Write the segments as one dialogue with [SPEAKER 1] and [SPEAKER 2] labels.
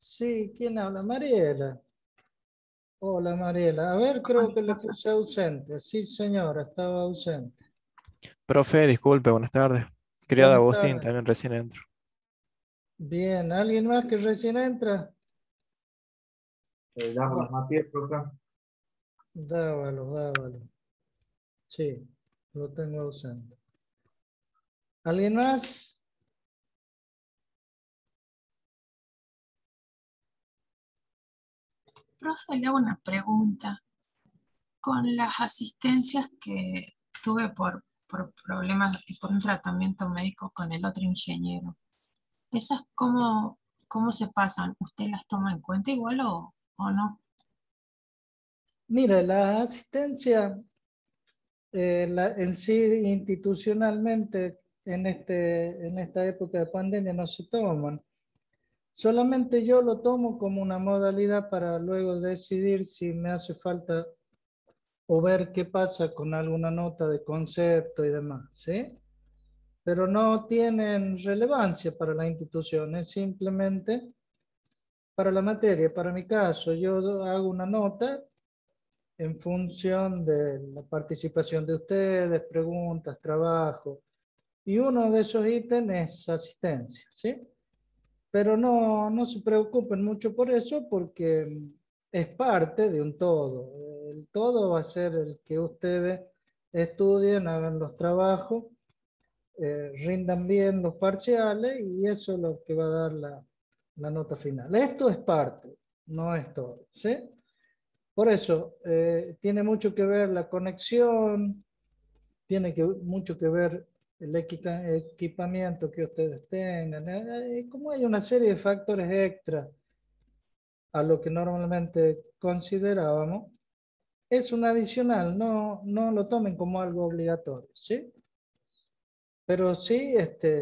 [SPEAKER 1] Sí, ¿quién habla? Mariela. Hola, Mariela. A ver, creo
[SPEAKER 2] Hola,
[SPEAKER 1] que le
[SPEAKER 2] profe.
[SPEAKER 1] puse ausente. Sí, señora, estaba ausente.
[SPEAKER 3] Profe, disculpe, buenas tardes. Criado
[SPEAKER 1] Buenas
[SPEAKER 3] Agustín,
[SPEAKER 1] tardes.
[SPEAKER 3] también recién entro.
[SPEAKER 1] Bien, ¿alguien más que recién entra?
[SPEAKER 4] Dávalos,
[SPEAKER 1] Bueno,
[SPEAKER 4] Matías, profe.
[SPEAKER 1] dábalo. Sí, lo tengo ausente. ¿Alguien más?
[SPEAKER 2] Profe, le hago una pregunta. Con las asistencias que tuve por problemas y por un tratamiento médico con el otro ingeniero, ¿esas cómo se pasan? ¿Usted las toma en cuenta igual o no?
[SPEAKER 1] Mira, la asistencia en sí institucionalmente en esta época de pandemia no se toman. Solamente yo lo tomo como una modalidad para luego decidir si me hace falta o ver qué pasa con alguna nota de concepto y demás, ¿sí? Pero no tienen relevancia para la institución, es simplemente para la materia. Para mi caso, yo hago una nota en función de la participación de ustedes, preguntas, trabajo, y uno de esos ítems es asistencia, ¿sí? Pero no se preocupen mucho por eso porque es parte de un todo. El todo va a ser el que ustedes estudien, hagan los trabajos, rindan bien los parciales y eso es lo que va a dar la nota final. Esto es parte, no es todo, ¿sí? Por eso, tiene mucho que ver la conexión, tiene mucho que ver el equipamiento que ustedes tengan. Como hay una serie de factores extra a lo que normalmente considerábamos, es un adicional, no lo tomen como algo obligatorio, ¿sí? Pero sí,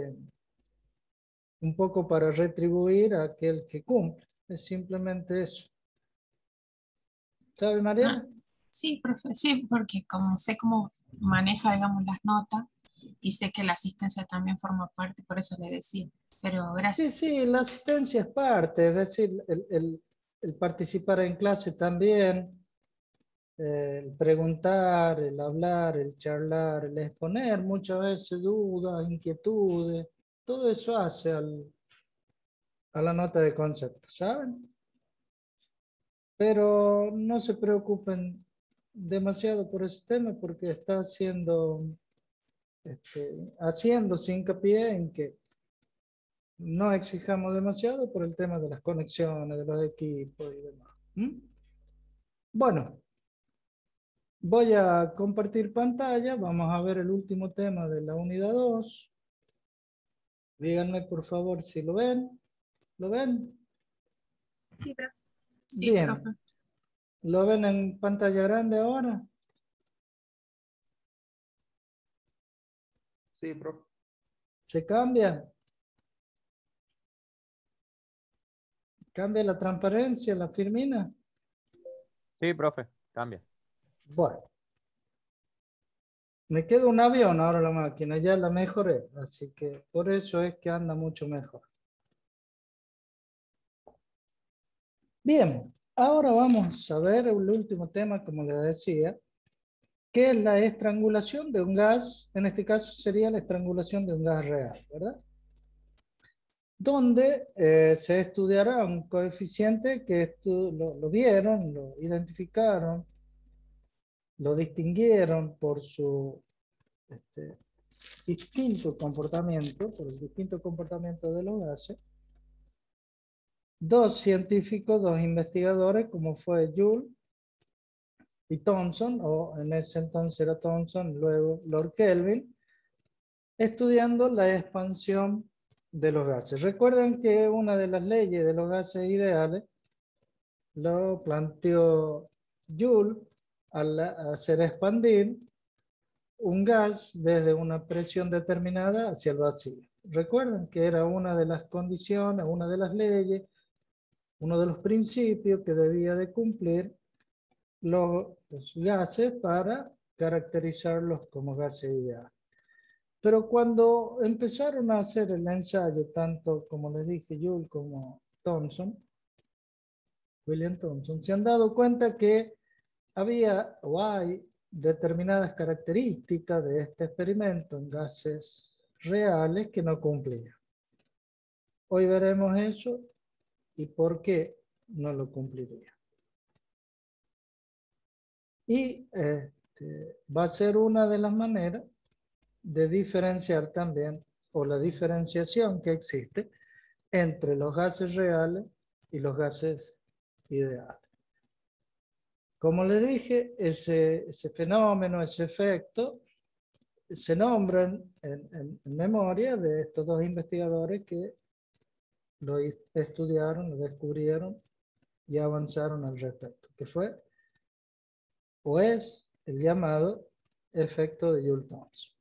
[SPEAKER 1] un poco para retribuir a aquel que cumple. Es simplemente eso. ¿Sabe,
[SPEAKER 2] Ah,
[SPEAKER 1] Mariela?
[SPEAKER 2] sí, profe, sí, porque como sé cómo maneja, digamos, las notas y sé que la asistencia también forma parte, por eso le decía. Pero
[SPEAKER 1] Sí,
[SPEAKER 2] gracias.
[SPEAKER 1] sí, la asistencia es parte, es decir, el participar en clase también, el preguntar, el hablar, el charlar, el exponer muchas veces dudas, inquietudes, todo eso hace a la nota de concepto, ¿saben? Pero no se preocupen demasiado por ese tema porque está haciéndose hincapié en que no exijamos demasiado por el tema de las conexiones, de los equipos y demás. ¿Mm? Bueno, voy a compartir pantalla. Vamos a ver el último tema de la unidad 2. Díganme por favor si lo ven. ¿Lo ven?
[SPEAKER 2] Sí, profe. Sí, profe.
[SPEAKER 1] Bien. ¿Lo ven en pantalla grande ahora?
[SPEAKER 4] Sí, profe.
[SPEAKER 1] ¿Se cambia? ¿Cambia la transparencia, la firmina?
[SPEAKER 5] Sí, profe, cambia.
[SPEAKER 1] Bueno, me queda un avión ahora la máquina, ya la mejoré, así que por eso es que anda mucho mejor. Bien, ahora vamos a ver el último tema, como les decía, que es la estrangulación de un gas, en este caso sería la estrangulación de un gas real, ¿verdad? Donde se estudiará un coeficiente que lo vieron, lo identificaron, lo distinguieron por su distinto comportamiento, por el distinto comportamiento de los gases. Dos científicos, dos investigadores, como fue Joule y Thomson, o en ese entonces era Thomson, luego Lord Kelvin, estudiando la expansión de los gases. Recuerden que una de las leyes de los gases ideales lo planteó Joule al hacer expandir un gas desde una presión determinada hacia el vacío. Recuerden que era una de las condiciones, una de las leyes, uno de los principios que debía de cumplir los gases para caracterizarlos como gases ideales. Pero cuando empezaron a hacer el ensayo, tanto como les dije Joule como Thomson, William Thomson, se han dado cuenta que había o hay determinadas características de este experimento en gases reales que no cumplían. Hoy veremos eso y por qué no lo cumpliría. Y va a ser una de las maneras de diferenciar también, o la diferenciación que existe entre los gases reales y los gases ideales. Como les dije, ese fenómeno, ese efecto, se nombran en memoria de estos dos investigadores que lo estudiaron, lo descubrieron y avanzaron al respecto, que fue o es el llamado efecto de Joule-Thomson.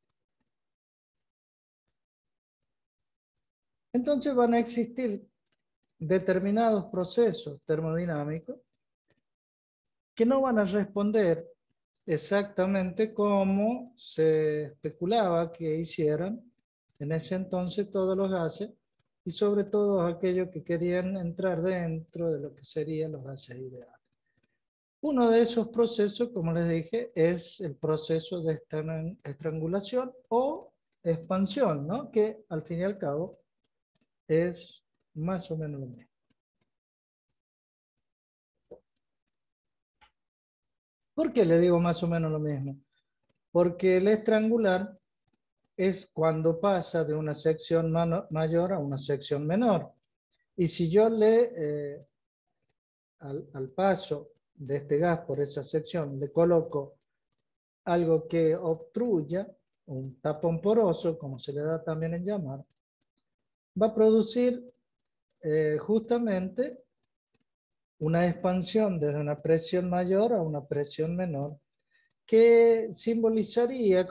[SPEAKER 1] Entonces van a existir determinados procesos termodinámicos que no van a responder exactamente como se especulaba que hicieran en ese entonces todos los gases y sobre todo aquellos que querían entrar dentro de lo que serían los gases ideales. Uno de esos procesos, como les dije, es el proceso de estrangulación o expansión, ¿no? Que al fin y al cabo es más o menos lo mismo. ¿Por qué le digo más o menos lo mismo? Porque el estrangular es cuando pasa de una sección mayor a una sección menor. Y si yo al paso de este gas por esa sección le coloco algo que obstruya, un tapón poroso, como se le da también en llamar, va a producir justamente una expansión desde una presión mayor a una presión menor, que simbolizaría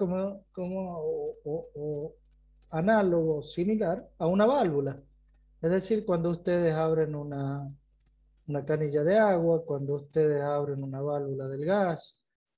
[SPEAKER 1] o análogo, similar a una válvula. Es decir, cuando ustedes abren una canilla de agua, cuando ustedes abren una válvula del gas,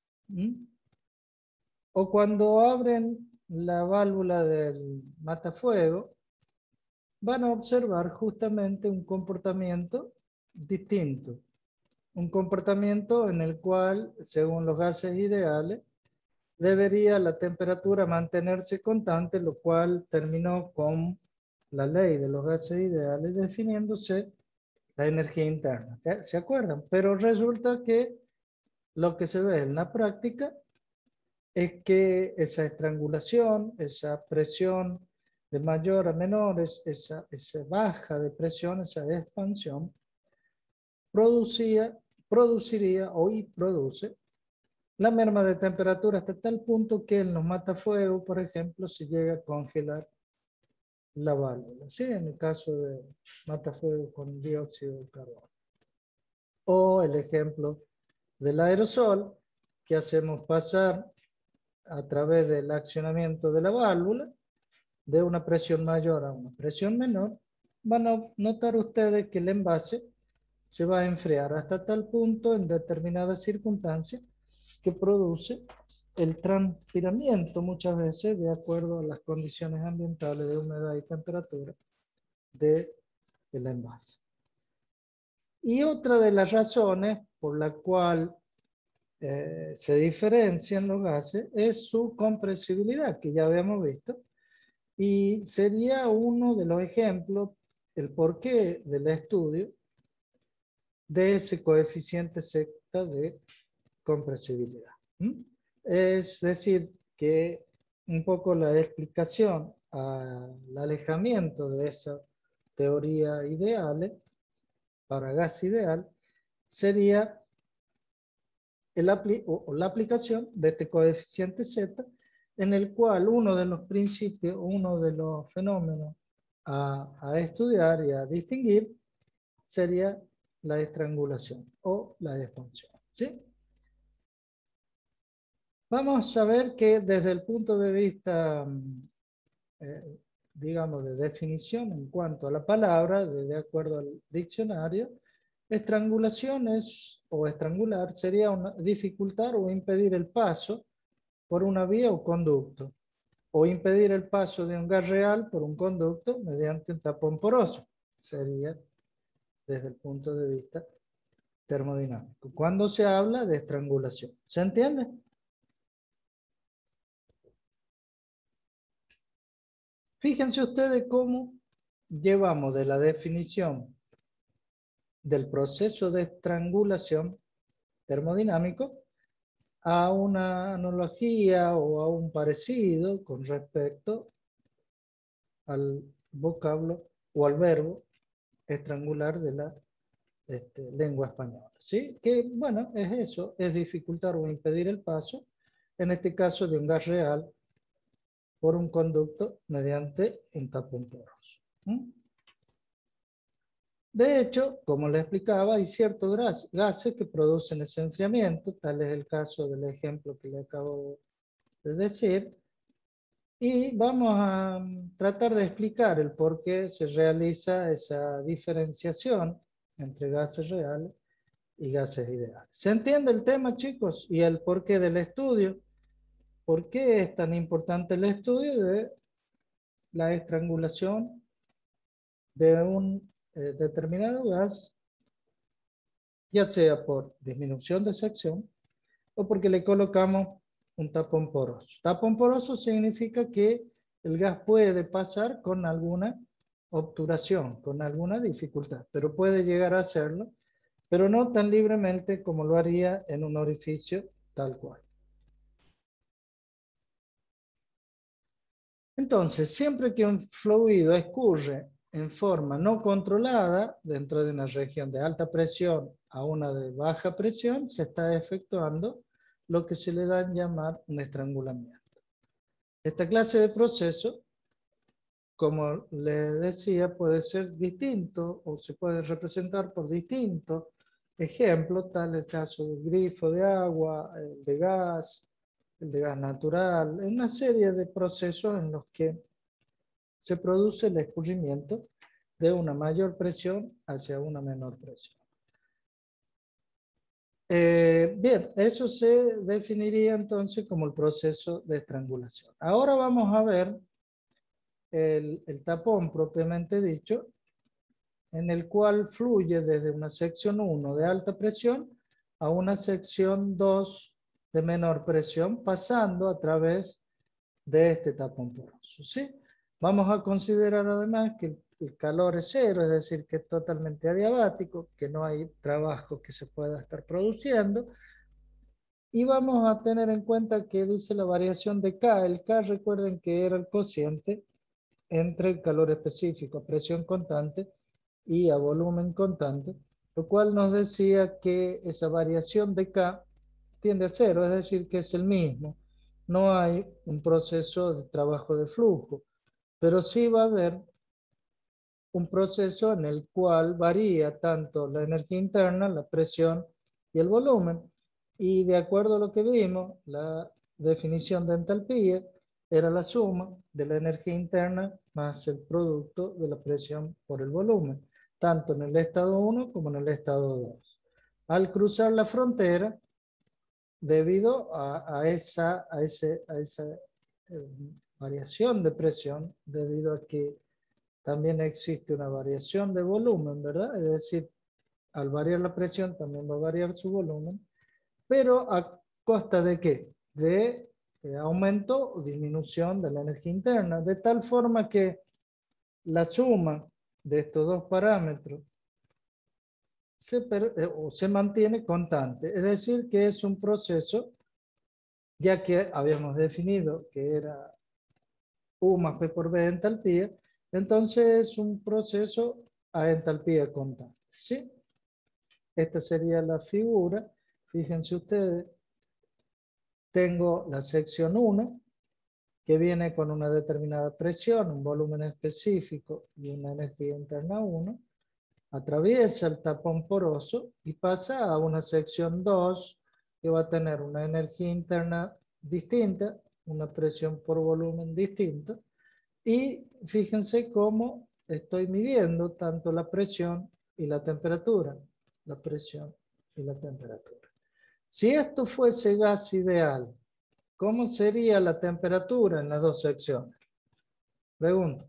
[SPEAKER 1] o cuando abren la válvula del matafuego, van a observar justamente un comportamiento distinto. Un comportamiento en el cual, según los gases ideales, debería la temperatura mantenerse constante, lo cual terminó con la ley de los gases ideales definiéndose la energía interna. ¿Se acuerdan? Pero resulta que lo que se ve en la práctica es que esa estrangulación, esa presión de mayor a menor, esa baja de presión, esa expansión, produciría y produce la merma de temperatura hasta tal punto que en los matafuegos, por ejemplo, se llega a congelar la válvula. ¿Sí? En el caso de matafuego con dióxido de carbono. O el ejemplo del aerosol que hacemos pasar a través del accionamiento de la válvula de una presión mayor a una presión menor. Van a notar ustedes que el envase se va a enfriar hasta tal punto en determinadas circunstancias que produce el transpiramiento muchas veces de acuerdo a las condiciones ambientales de humedad y temperatura del envase. Y otra de las razones por la cual se diferencian los gases es su compresibilidad, que ya habíamos visto, y sería uno de los ejemplos, el porqué del estudio de ese coeficiente Z de compresibilidad. Es decir, que un poco la explicación al alejamiento de esa teoría ideal para gas ideal sería la aplicación de este coeficiente Z, en el cual uno de los principios, uno de los fenómenos a estudiar y a distinguir sería la estrangulación o la expansión. ¿Sí? Vamos a ver que desde el punto de vista, digamos, de definición en cuanto a la palabra, de acuerdo al diccionario, estrangulación o estrangular sería dificultar o impedir el paso por una vía o conducto, o impedir el paso de un gas real por un conducto mediante un tapón poroso. Sería desde el punto de vista termodinámico, cuando se habla de estrangulación. ¿Se entiende? Fíjense ustedes cómo llevamos de la definición del proceso de estrangulación termodinámico a una analogía o a un parecido con respecto al vocablo o al verbo estrangular de la lengua española. ¿Sí? Que, bueno, es eso, es dificultar o impedir el paso, en este caso de un gas real, por un conducto mediante un tapón poroso. De hecho, como le explicaba, hay ciertos gases que producen ese enfriamiento, tal es el caso del ejemplo que le acabo de decir, y vamos a tratar de explicar el por qué se realiza esa diferenciación entre gases reales y gases ideales. ¿Se entiende el tema, chicos? Y el porqué del estudio. ¿Por qué es tan importante el estudio de la estrangulación de un determinado gas, ya sea por disminución de sección o porque le colocamos un tapón poroso? Tapón poroso significa que el gas puede pasar con alguna obturación, con alguna dificultad, pero puede llegar a hacerlo, pero no tan libremente como lo haría en un orificio tal cual. Entonces, siempre que un fluido escurre en forma no controlada dentro de una región de alta presión a una de baja presión, se está efectuando lo que se le da en llamar un estrangulamiento. Esta clase de proceso, como les decía, puede ser distinto o se puede representar por distintos ejemplos, tal el caso del grifo de agua, el de gas natural, una serie de procesos en los que se produce el escurrimiento de una mayor presión hacia una menor presión. Bien, eso se definiría entonces como el proceso de estrangulación. Ahora vamos a ver el tapón propiamente dicho, en el cual fluye desde una sección 1 de alta presión a una sección 2 de menor presión, pasando a través de este tapón poroso, ¿sí? Vamos a considerar además que el calor es cero, es decir, que es totalmente adiabático, que no hay trabajo que se pueda estar produciendo. Y vamos a tener en cuenta que dice la variación de K. El K, recuerden que era el cociente entre el calor específico a presión constante y a volumen constante, lo cual nos decía que esa variación de K tiende a cero, es decir, que es el mismo. No hay un proceso de trabajo de flujo, pero sí va a haber un proceso en el cual varía tanto la energía interna, la presión y el volumen. Y de acuerdo a lo que vimos, la definición de entalpía era la suma de la energía interna más el producto de la presión por el volumen, tanto en el estado 1 como en el estado 2. Al cruzar la frontera, debido a esa variación de presión, debido a que también existe una variación de volumen, ¿verdad? Es decir, al variar la presión también va a variar su volumen, pero ¿a costa de qué? De aumento o disminución de la energía interna, de tal forma que la suma de estos dos parámetros se mantiene constante, es decir, que es un proceso, ya que habíamos definido que era U más P por B de entalpía, entonces es un proceso a entalpía constante, ¿sí? Esta sería la figura. Fíjense ustedes, tengo la sección 1, que viene con una determinada presión, un volumen específico y una energía interna 1, atraviesa el tapón poroso y pasa a una sección 2, que va a tener una energía interna distinta, una presión por volumen distinta, y fíjense cómo estoy midiendo tanto la presión y la temperatura. La presión y la temperatura. Si esto fuese gas ideal, ¿cómo sería la temperatura en las dos secciones? Pregunto.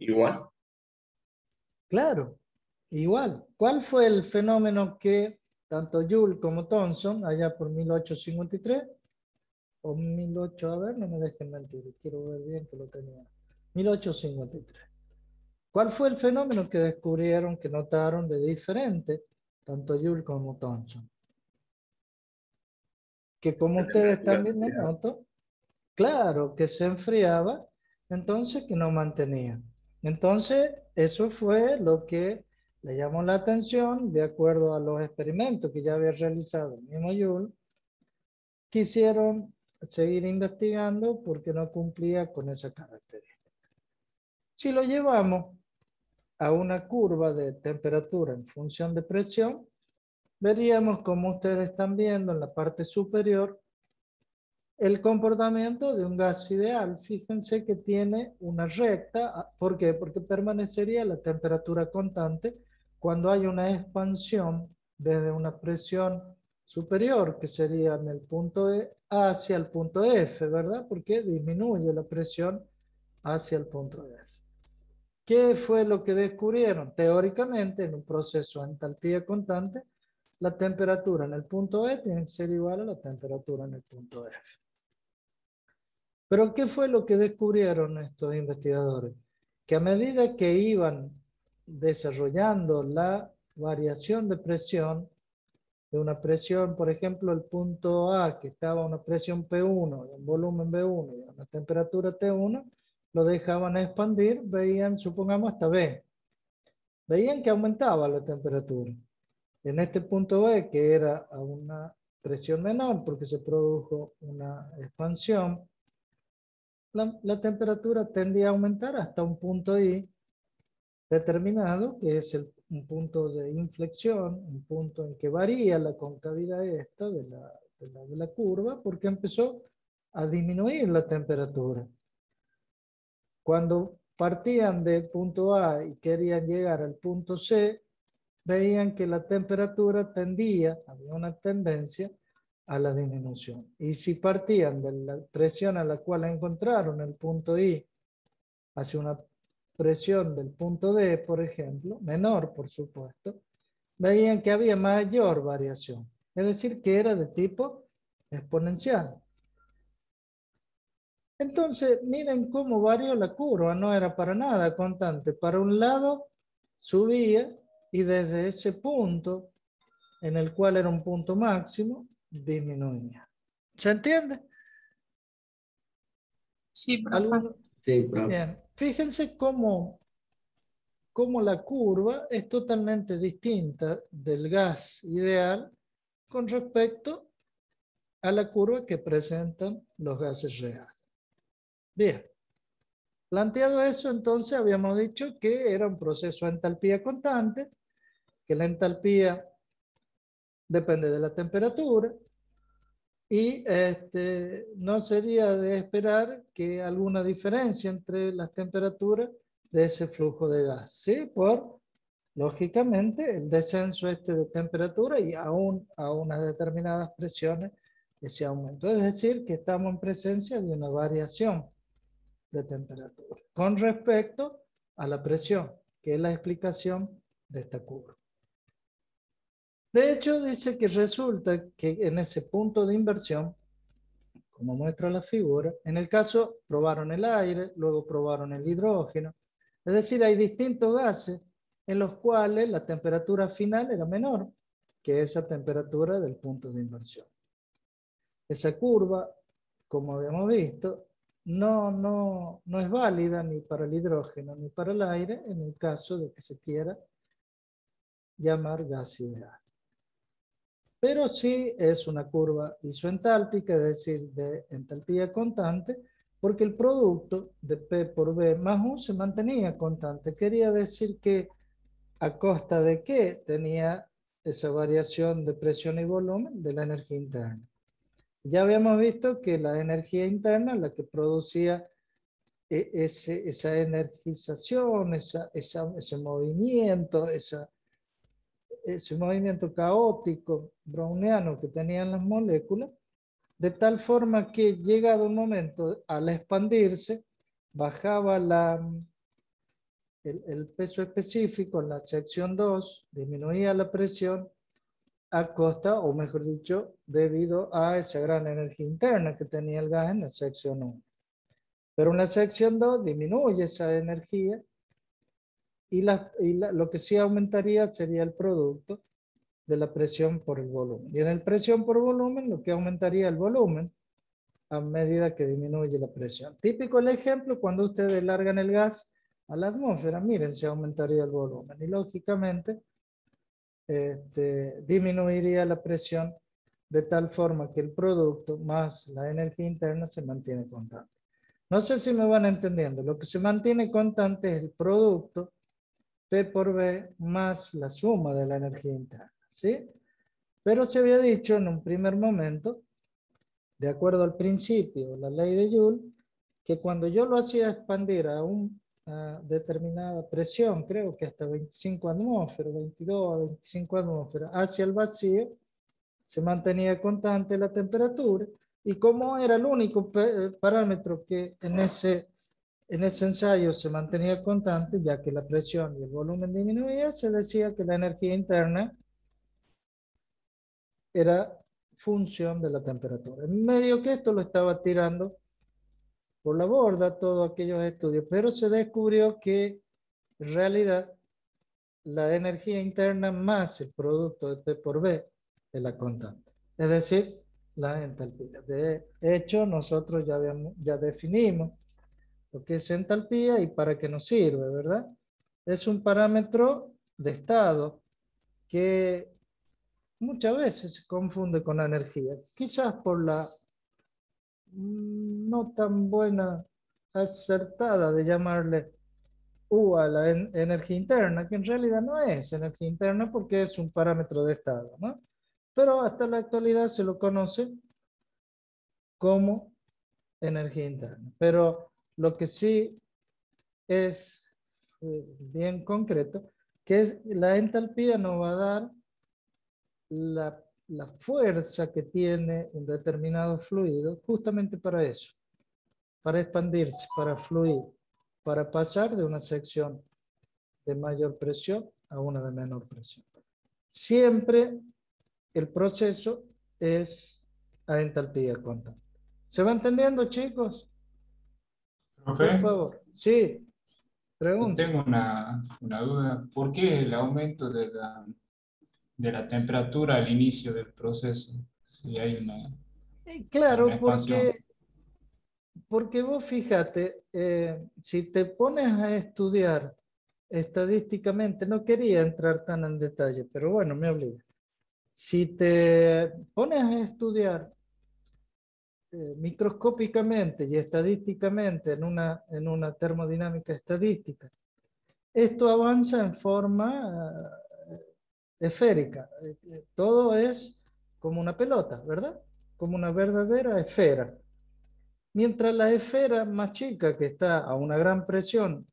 [SPEAKER 4] Igual.
[SPEAKER 1] Claro, igual. ¿Cuál fue el fenómeno que tanto Joule como Thomson, allá por 1853, o 18, a ver, no me dejen mentir, quiero ver bien que lo tenía, 1853. ¿Cuál fue el fenómeno que descubrieron, que notaron de diferente, tanto Joule como Thomson? Que como ustedes también me noto, claro, que se enfriaba, entonces que no mantenía. Entonces, eso fue lo que le llamó la atención, de acuerdo a los experimentos que ya había realizado el mismo Joule, quisieron seguir investigando porque no cumplía con esa característica. Si lo llevamos a una curva de temperatura en función de presión, veríamos, como ustedes están viendo en la parte superior, el comportamiento de un gas ideal. Fíjense que tiene una recta. ¿Por qué? Porque permanecería la temperatura constante cuando hay una expansión desde una presión superior, que sería en el punto E, hacia el punto F, ¿verdad? Porque disminuye la presión hacia el punto F. ¿Qué fue lo que descubrieron? Teóricamente, en un proceso de entalpía constante, la temperatura en el punto E tiene que ser igual a la temperatura en el punto F. Pero ¿qué fue lo que descubrieron estos investigadores? Que a medida que iban desarrollando la variación de presión, de una presión, por ejemplo, el punto A, que estaba a una presión P1, y un volumen B1 y a una temperatura T1, lo dejaban expandir, veían, supongamos, hasta B. Veían que aumentaba la temperatura. En este punto B, que era a una presión menor, porque se produjo una expansión, la temperatura tendía a aumentar hasta un punto I determinado, que es un punto de inflexión, un punto en que varía la concavidad esta de la curva, porque empezó a disminuir la temperatura. Cuando partían del punto A y querían llegar al punto C, veían que la temperatura tendía, había una tendencia a la disminución. Y si partían de la presión a la cual encontraron el punto I hacia una presión del punto D, por ejemplo, menor por supuesto, veían que había mayor variación. Es decir, que era de tipo exponencial. Entonces, miren cómo varió la curva, no era para nada constante. Para un lado subía y desde ese punto, en el cual era un punto máximo, disminuía. ¿Se entiende?
[SPEAKER 2] Sí, profe.
[SPEAKER 4] Sí, profe.
[SPEAKER 1] Bien, fíjense cómo la curva es totalmente distinta del gas ideal con respecto a la curva que presentan los gases reales. Bien, planteado eso, entonces habíamos dicho que era un proceso de entalpía constante, que la entalpía depende de la temperatura, y no sería de esperar que alguna diferencia entre las temperaturas de ese flujo de gas, ¿sí? Por, lógicamente, el descenso de temperatura y aún a unas determinadas presiones ese aumento. Es decir, que estamos en presencia de una variación de temperatura con respecto a la presión, que es la explicación de esta curva. De hecho, dice que resulta que en ese punto de inversión, como muestra la figura, en el caso probaron el aire, luego probaron el hidrógeno, es decir, hay distintos gases en los cuales la temperatura final era menor que esa temperatura del punto de inversión. Esa curva, como habíamos visto, no es válida ni para el hidrógeno ni para el aire en el caso de que se quiera llamar gas ideal. Pero sí es una curva isoentálpica, es decir, de entalpía constante, porque el producto de P por B más U se mantenía constante. Quería decir que a costa de qué tenía esa variación de presión y volumen de la energía interna. Ya habíamos visto que la energía interna, la que producía esa energización, ese movimiento, ese movimiento caótico browniano que tenían las moléculas, de tal forma que llegado un momento, al expandirse, bajaba el peso específico en la sección 2 disminuía la presión a costa, o mejor dicho, debido a esa gran energía interna que tenía el gas en la sección 1. Pero en la sección 2 disminuye esa energía y lo que sí aumentaría sería el producto de la presión por el volumen. Y en el presión por volumen, lo que aumentaría el volumen a medida que disminuye la presión. Típico el ejemplo cuando ustedes largan el gas a la atmósfera, miren, se aumentaría el volumen y lógicamente disminuiría la presión de tal forma que el producto más la energía interna se mantiene constante. No sé si me van entendiendo. Lo que se mantiene constante es el producto P por B más la suma de la energía interna, ¿sí? Pero se había dicho en un primer momento, de acuerdo al principio, la ley de Joule, que cuando yo lo hacía expandir a una determinada presión, creo que hasta 25 atmósferas, 22 a 25 atmósferas, hacia el vacío, se mantenía constante la temperatura, y como era el único parámetro que en ese ensayo se mantenía constante, ya que la presión y el volumen disminuía, se decía que la energía interna era función de la temperatura. En medio que esto lo estaba tirando por la borda todos aquellos estudios, pero se descubrió que en realidad la energía interna más el producto de P por B es la constante, es decir, la entalpía. De hecho, nosotros ya definimos lo que es entalpía y para qué nos sirve, ¿verdad? Es un parámetro de estado que muchas veces se confunde con la energía, quizás por la no tan buena acertada de llamarle U a la energía interna, que en realidad no es energía interna porque es un parámetro de estado, ¿no? Pero hasta la actualidad se lo conoce como energía interna. Pero lo que sí es bien concreto, que es la entalpía nos va a dar la fuerza que tiene un determinado fluido justamente para eso, para expandirse, para fluir, para pasar de una sección de mayor presión a una de menor presión. Siempre el proceso es a entalpía constante. ¿Se va entendiendo, chicos?
[SPEAKER 4] Profe,
[SPEAKER 1] Por favor. Sí,
[SPEAKER 4] yo
[SPEAKER 1] pregunta.
[SPEAKER 4] tengo una duda. ¿Por qué el aumento de la temperatura al inicio del proceso? Si hay una
[SPEAKER 1] Claro,
[SPEAKER 4] expansión.
[SPEAKER 1] porque vos fíjate, si te pones a estudiar estadísticamente, no quería entrar tan en detalle, pero bueno, me obliga. Si te pones a estudiar microscópicamente y estadísticamente en una termodinámica estadística, esto avanza en forma esférica. Todo es como una pelota, ¿verdad? Como una verdadera esfera. Mientras la esfera más chica, que está a una gran presión,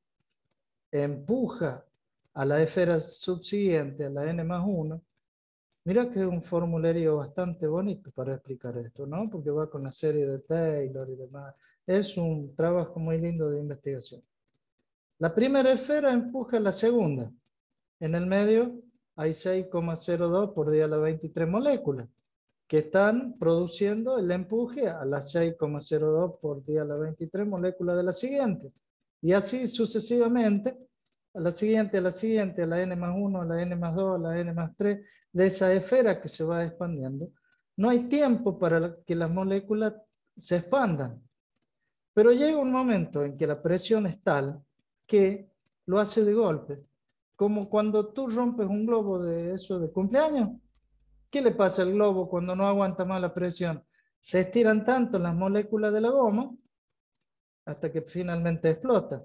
[SPEAKER 1] empuja a la esfera subsiguiente, a la n+1, mira que es un formulario bastante bonito para explicar esto, ¿no? Porque va con la serie de Taylor y demás. Es un trabajo muy lindo de investigación. La primera esfera empuja a la segunda. En el medio hay 6,02 por 10 a la 23 moléculas que están produciendo el empuje a las 6,02 por 10 a la 23 moléculas de la siguiente. Y así sucesivamente, a la siguiente, a la siguiente, a la n+1, a la n+2, a la n+3, de esa esfera que se va expandiendo. No hay tiempo para que las moléculas se expandan. Pero llega un momento en que la presión es tal que lo hace de golpe. Como cuando tú rompes un globo de eso de cumpleaños. ¿Qué le pasa al globo cuando no aguanta más la presión? Se estiran tanto las moléculas de la goma hasta que finalmente explota.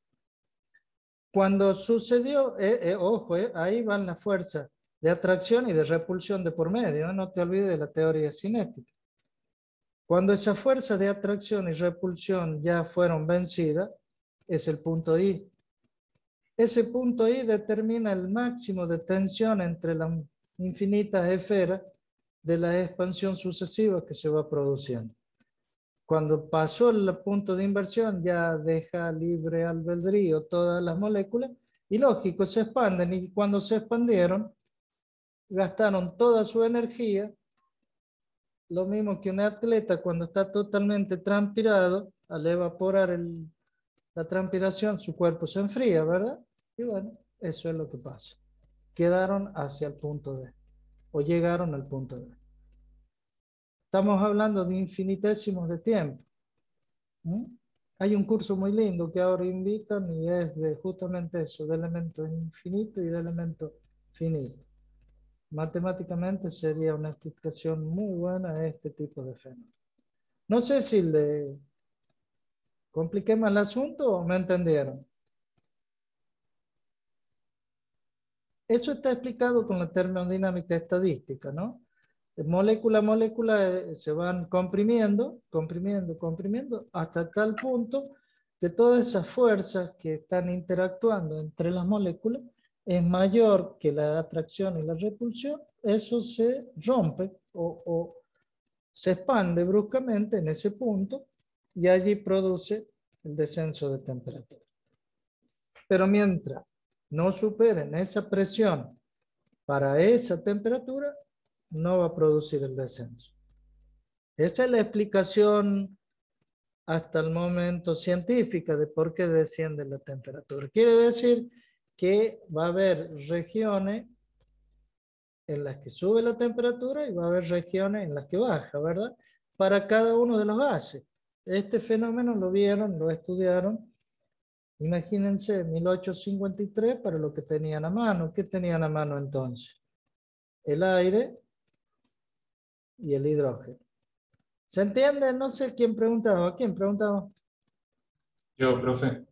[SPEAKER 1] Cuando sucedió, ojo, ahí van las fuerzas de atracción y de repulsión de por medio, no te olvides de la teoría cinética. Cuando esas fuerzas de atracción y repulsión ya fueron vencidas, es el punto I. Ese punto I determina el máximo de tensión entre las infinitas esferas de la expansión sucesiva que se va produciendo. Cuando pasó el punto de inversión, ya deja libre albedrío todas las moléculas y lógico, se expanden y cuando se expandieron, gastaron toda su energía, lo mismo que un atleta cuando está totalmente transpirado, al evaporar la transpiración, su cuerpo se enfría, ¿verdad? Y bueno, eso es lo que pasa. Quedaron hacia el punto D, o llegaron al punto D. Estamos hablando de infinitésimos de tiempo. Hay un curso muy lindo que ahora invitan y es de justamente eso, de elementos infinitos y de elementos finitos. Matemáticamente sería una explicación muy buena a este tipo de fenómeno. No sé si le compliqué más el asunto o me entendieron. Eso está explicado con la termodinámica estadística, ¿no? Molécula a molécula se van comprimiendo, hasta tal punto que todas esas fuerzas que están interactuando entre las moléculas es mayor que la atracción y la repulsión, eso se rompe o se expande bruscamente en ese punto y allí produce el descenso de temperatura. Pero mientras no superen esa presión para esa temperatura, no va a producir el descenso. Esta es la explicación hasta el momento científica de por qué desciende la temperatura. Quiere decir que va a haber regiones en las que sube la temperatura y va a haber regiones en las que baja, ¿verdad? Para cada uno de los gases. Este fenómeno lo vieron, lo estudiaron. Imagínense, 1853 para lo que tenían a mano. ¿Qué tenían a mano entonces? El aire y el hidrógeno. ¿Se entiende? No sé quién preguntaba. ¿Quién preguntaba?
[SPEAKER 4] Yo, profe.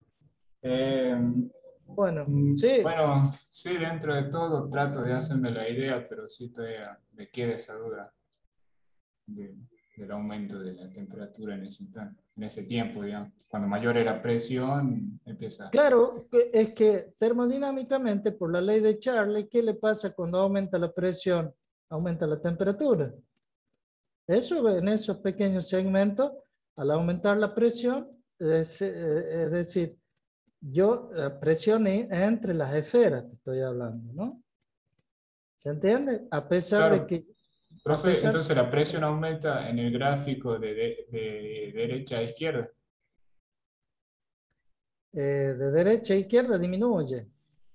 [SPEAKER 1] Bueno, sí.
[SPEAKER 4] Bueno, sí, dentro de todo trato de hacerme la idea, pero sí todavía me queda esa duda del aumento de la temperatura en ese instante, en ese tiempo, digamos. Cuando mayor era presión, empieza.
[SPEAKER 1] Claro, es que termodinámicamente, por la ley de Charlie, ¿qué le pasa cuando aumenta la presión? Aumenta la temperatura. Eso en esos pequeños segmentos, al aumentar la presión, es decir, presión entre las esferas, te estoy hablando, ¿no? ¿Se entiende? A pesar
[SPEAKER 4] Claro,
[SPEAKER 1] de que...
[SPEAKER 4] profe, entonces la presión aumenta en el gráfico de derecha a izquierda.
[SPEAKER 1] De derecha a izquierda disminuye.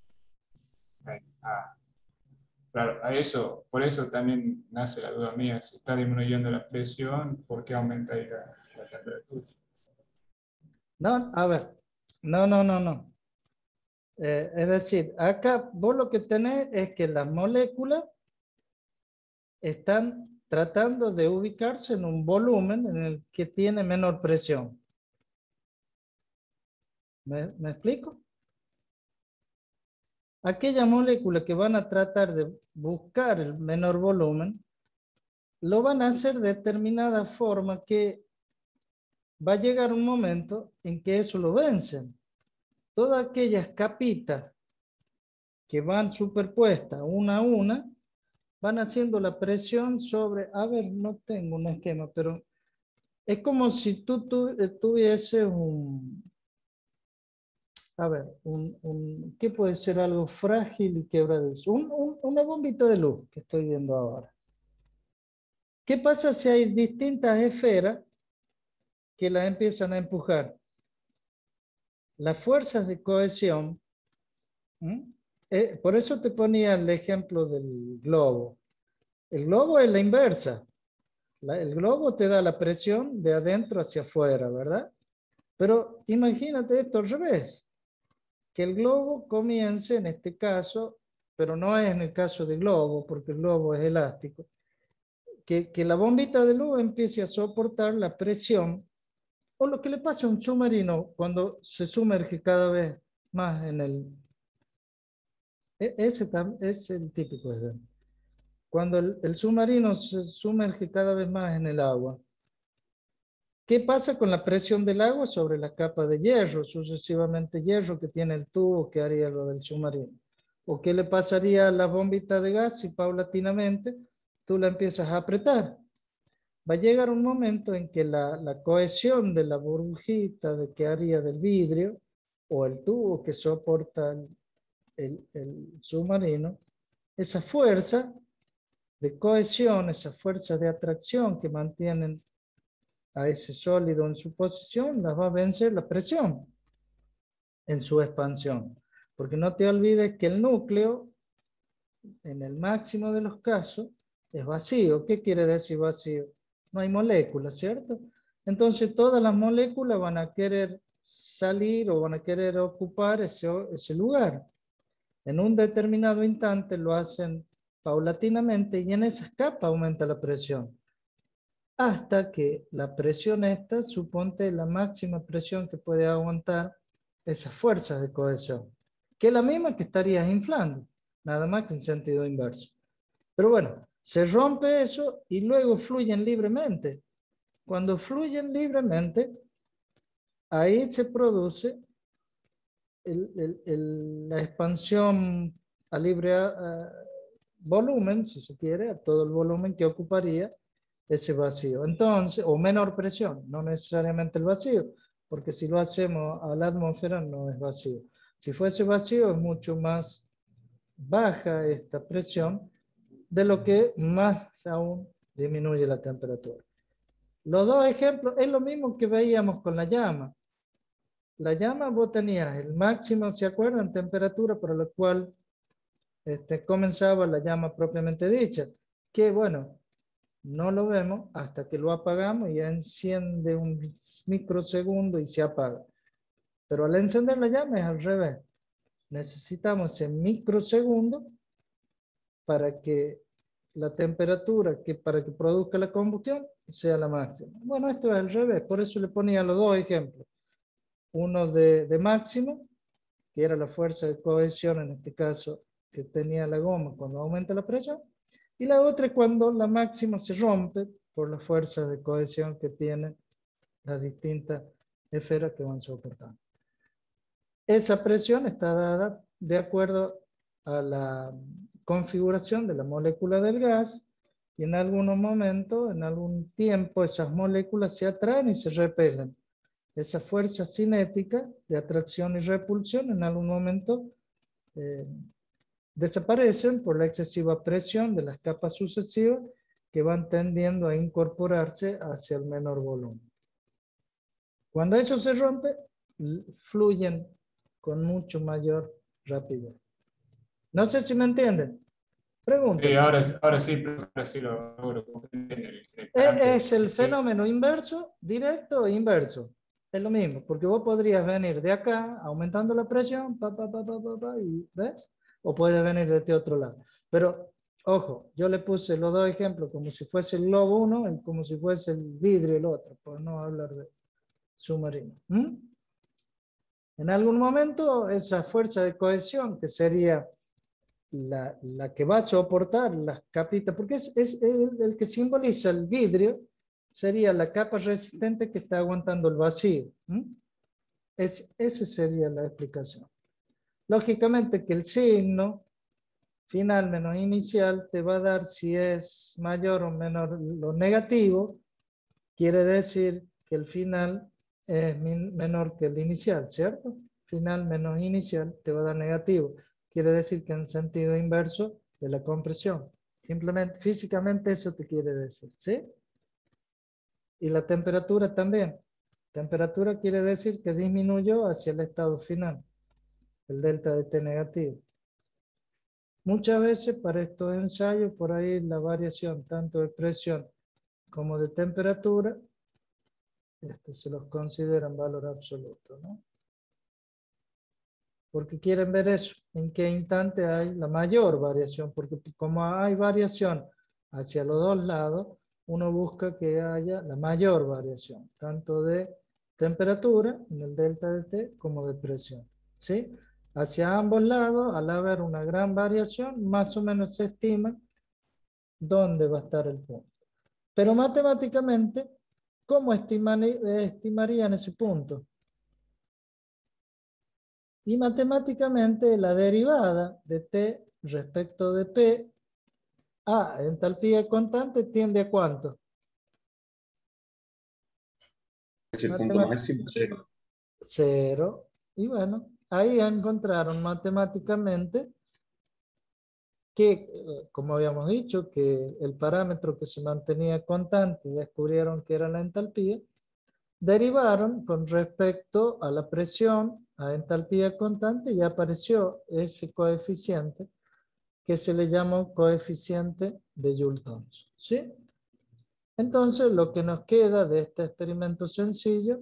[SPEAKER 4] Claro, a eso, por eso también nace la duda mía, si está disminuyendo la presión, ¿por qué aumenta ahí la temperatura?
[SPEAKER 1] No, a ver, no. Es decir, acá vos lo que tenés es que las moléculas están tratando de ubicarse en un volumen en el que tiene menor presión. ¿Me explico? Aquellas moléculas que van a tratar de buscar el menor volumen, lo van a hacer de determinada forma que va a llegar un momento en que eso lo vencen. Todas aquellas capitas que van superpuestas una a una, van haciendo la presión sobre, a ver, no tengo un esquema, pero es como si tú tuvieses ¿qué puede ser algo frágil y quebradizo? Una bombita de luz que estoy viendo ahora. ¿Qué pasa si hay distintas esferas que las empiezan a empujar? Las fuerzas de cohesión, por eso te ponía el ejemplo del globo. El globo es la inversa. El globo te da la presión de adentro hacia afuera, ¿verdad? Pero imagínate esto al revés. Que el globo comience en este caso, pero no es en el caso del globo, porque el globo es elástico. Que la bombita de luz empiece a soportar la presión, o lo que le pasa a un submarino cuando se sumerge cada vez más en el... Ese es el típico ejemplo. Cuando el submarino se sumerge cada vez más en el agua, ¿qué pasa con la presión del agua sobre la capa de hierro, sucesivamente hierro que tiene el tubo que haría lo del submarino? ¿O qué le pasaría a la bombita de gas si paulatinamente tú la empiezas a apretar? va a llegar un momento en que la cohesión de la burbujita de que haría del vidrio o el tubo que soporta el submarino, esa fuerza de cohesión, esa fuerza de atracción que mantienen a ese sólido en su posición, las va a vencer la presión en su expansión. Porque no te olvides que el núcleo, en el máximo de los casos, es vacío. ¿Qué quiere decir vacío? No hay moléculas, ¿cierto? Entonces todas las moléculas van a querer salir o van a querer ocupar ese lugar. En un determinado instante lo hacen paulatinamente y en esas capas aumenta la presión. Hasta que la presión esta, suponte la máxima presión que puede aguantar esas fuerzas de cohesión, que es la misma que estarías inflando, nada más que en sentido inverso. Pero bueno, se rompe eso y luego fluyen libremente. Cuando fluyen libremente, ahí se produce la expansión a libre volumen, si se quiere, a todo el volumen que ocuparía ese vacío. Entonces, o menor presión, no necesariamente el vacío, porque si lo hacemos a la atmósfera no es vacío. Si fuese vacío es mucho más baja esta presión, de lo que más aún disminuye la temperatura. Los dos ejemplos es lo mismo que veíamos con la llama. La llama vos tenías el máximo, ¿se acuerdan? Temperatura por la cual comenzaba la llama propiamente dicha. Que bueno, no lo vemos hasta que lo apagamos y enciende un microsegundo y se apaga. Pero al encender la llama es al revés. Necesitamos ese microsegundo para que la temperatura para que produzca la combustión sea la máxima. Bueno, esto es al revés, por eso le ponía los dos ejemplos. Uno de máximo, que era la fuerza de cohesión, en este caso, que tenía la goma cuando aumenta la presión, y la otra es cuando la máxima se rompe por la fuerza de cohesión que tienen las distintas esferas que van soportando. Esa presión está dada de acuerdo a la configuración de la molécula del gas y en algunos momentos, en algún tiempo, esas moléculas se atraen y se repelen. Esa fuerza cinética de atracción y repulsión en algún momento desaparecen por la excesiva presión de las capas sucesivas que van tendiendo a incorporarse hacia el menor volumen. Cuando eso se rompe, fluyen con mucho mayor rapidez. No sé si me entienden. Pregunta.
[SPEAKER 4] Sí, ahora sí lo logro comprender.
[SPEAKER 1] Es el fenómeno inverso, directo e inverso. Es lo mismo, porque vos podrías venir de acá, aumentando la presión, y ¿ves? O puedes venir de este otro lado. Pero, ojo, yo le puse los dos ejemplos como si fuese el globo uno y como si fuese el vidrio el otro, por no hablar de submarino. En algún momento, esa fuerza de cohesión, que sería la que va a soportar las capitas, porque es el que simboliza el vidrio, sería la capa resistente que está aguantando el vacío. Esa sería la explicación. Lógicamente que el signo final menos inicial te va a dar si es mayor o menor lo negativo, quiere decir que el final es menor que el inicial, ¿cierto? Final menos inicial te va a dar negativo. Quiere decir que en sentido inverso de la compresión. Simplemente, físicamente eso te quiere decir, ¿sí? Y la temperatura también. Temperatura quiere decir que disminuyó hacia el estado final, el delta de T negativo. Muchas veces para estos ensayos, por ahí la variación tanto de presión como de temperatura, se los consideran valor absoluto, ¿no? Porque quieren ver eso, en qué instante hay la mayor variación, porque como hay variación hacia los dos lados, uno busca que haya la mayor variación, tanto de temperatura, en el delta de T, como de presión, ¿sí? Hacia ambos lados, al haber una gran variación, más o menos se estima dónde va a estar el punto. Pero matemáticamente, ¿cómo estimarían ese punto? Y matemáticamente la derivada de T respecto de P, entalpía constante tiende a ¿cuánto?
[SPEAKER 6] Es el punto máximo, cero.
[SPEAKER 1] 0. Y bueno, ahí encontraron matemáticamente que, como habíamos dicho, que el parámetro que se mantenía constante y descubrieron que era la entalpía, derivaron con respecto a la presión, a entalpía constante, y apareció ese coeficiente que se le llamó coeficiente de Joule-Thomson, ¿sí? Entonces, lo que nos queda de este experimento sencillo,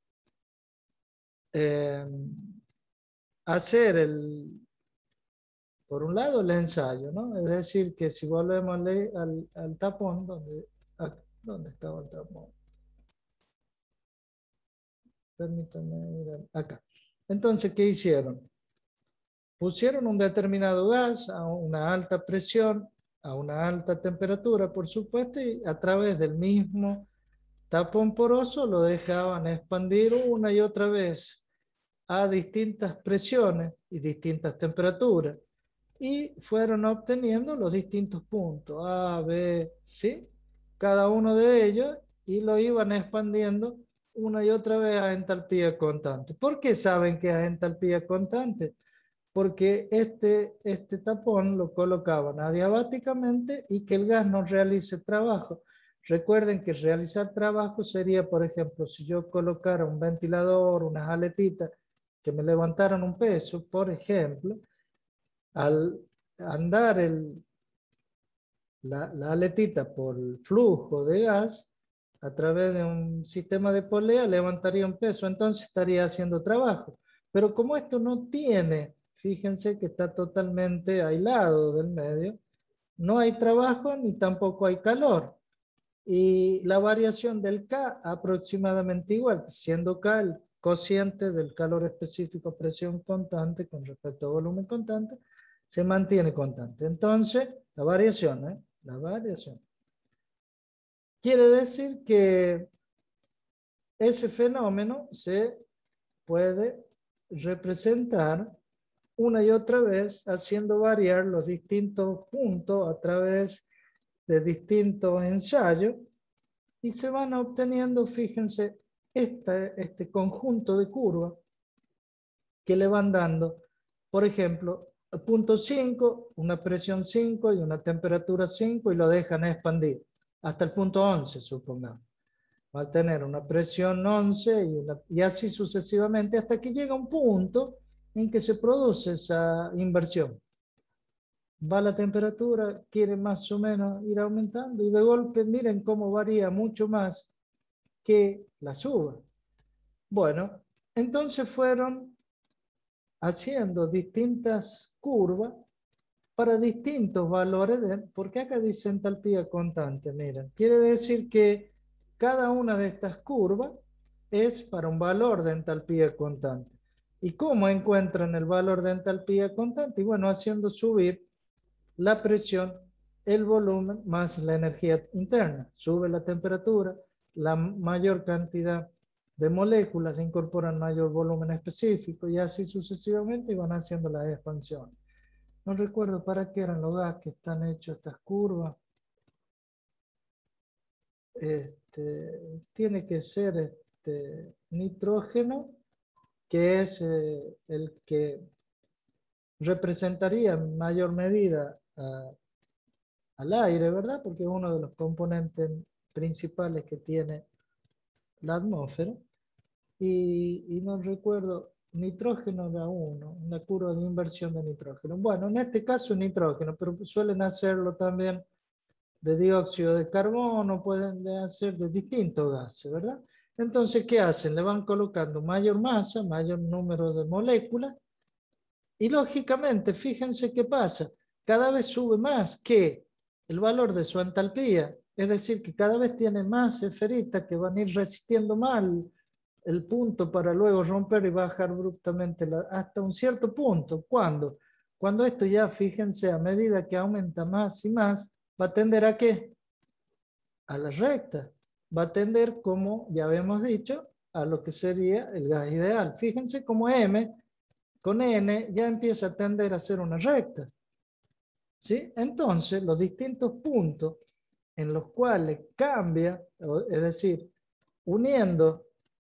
[SPEAKER 1] hacer por un lado el ensayo, ¿no? Es decir, que si volvemos al tapón, ¿dónde estaba el tapón? Permítanme ir acá. Entonces, ¿qué hicieron? Pusieron un determinado gas a una alta presión, a una alta temperatura, por supuesto, y a través del mismo tapón poroso lo dejaban expandir una y otra vez a distintas presiones y distintas temperaturas. Y fueron obteniendo los distintos puntos, A, B, C, cada uno de ellos, y lo iban expandiendo una y otra vez a entalpía constante. ¿Por qué saben que es entalpía constante? Porque este tapón lo colocaban adiabáticamente y que el gas no realice trabajo. Recuerden que realizar trabajo sería, por ejemplo, si yo colocara un ventilador, unas aletitas que me levantaran un peso, por ejemplo, al andar la aletita por el flujo de gas a través de un sistema de polea, levantaría un peso, entonces estaría haciendo trabajo. Pero como esto no tiene, fíjense que está totalmente aislado del medio, no hay trabajo ni tampoco hay calor. Y la variación del K aproximadamente igual, siendo K el cociente del calor específico a presión constante con respecto a volumen constante, se mantiene constante. Entonces, la variación, la variación. Quiere decir que ese fenómeno se puede representar una y otra vez haciendo variar los distintos puntos a través de distintos ensayos y se van obteniendo, fíjense, este conjunto de curvas que le van dando, por ejemplo, punto 5, una presión 5 y una temperatura 5 y lo dejan expandir hasta el punto 11, supongamos. Va a tener una presión 11 y así sucesivamente hasta que llega un punto en que se produce esa inversión. Va la temperatura, quiere más o menos ir aumentando y de golpe miren cómo varía mucho más que la suba. Bueno, entonces fueron haciendo distintas curvas para distintos valores, porque acá dice entalpía constante, miren, quiere decir que cada una de estas curvas es para un valor de entalpía constante. ¿Y cómo encuentran el valor de entalpía constante? Y bueno, haciendo subir la presión, el volumen más la energía interna. Sube la temperatura, la mayor cantidad de moléculas incorporan mayor volumen específico y así sucesivamente y van haciendo la expansión. No recuerdo para qué eran los gas que están hechos estas curvas. Tiene que ser nitrógeno, que es el que representaría en mayor medida al aire, ¿verdad? Porque es uno de los componentes principales que tiene la atmósfera. Y no recuerdo, nitrógeno era uno, una curva de inversión de nitrógeno. Bueno, en este caso nitrógeno, pero suelen hacerlo también de dióxido de carbono, pueden hacer de distintos gases, ¿verdad? Entonces, ¿qué hacen? Le van colocando mayor masa, mayor número de moléculas, y lógicamente, fíjense qué pasa, cada vez sube más que el valor de su entalpía, es decir, que cada vez tiene más esferitas que van a ir resistiendo mal el punto para luego romper y bajar abruptamente hasta un cierto punto. ¿Cuándo? Cuando esto ya, fíjense, a medida que aumenta más y más, va a tender ¿a qué? A la recta. Va a tender, como ya habíamos dicho, a lo que sería el gas ideal. Fíjense como M con N ya empieza a tender a ser una recta. ¿Sí? Entonces, los distintos puntos en los cuales cambia, es decir, uniendo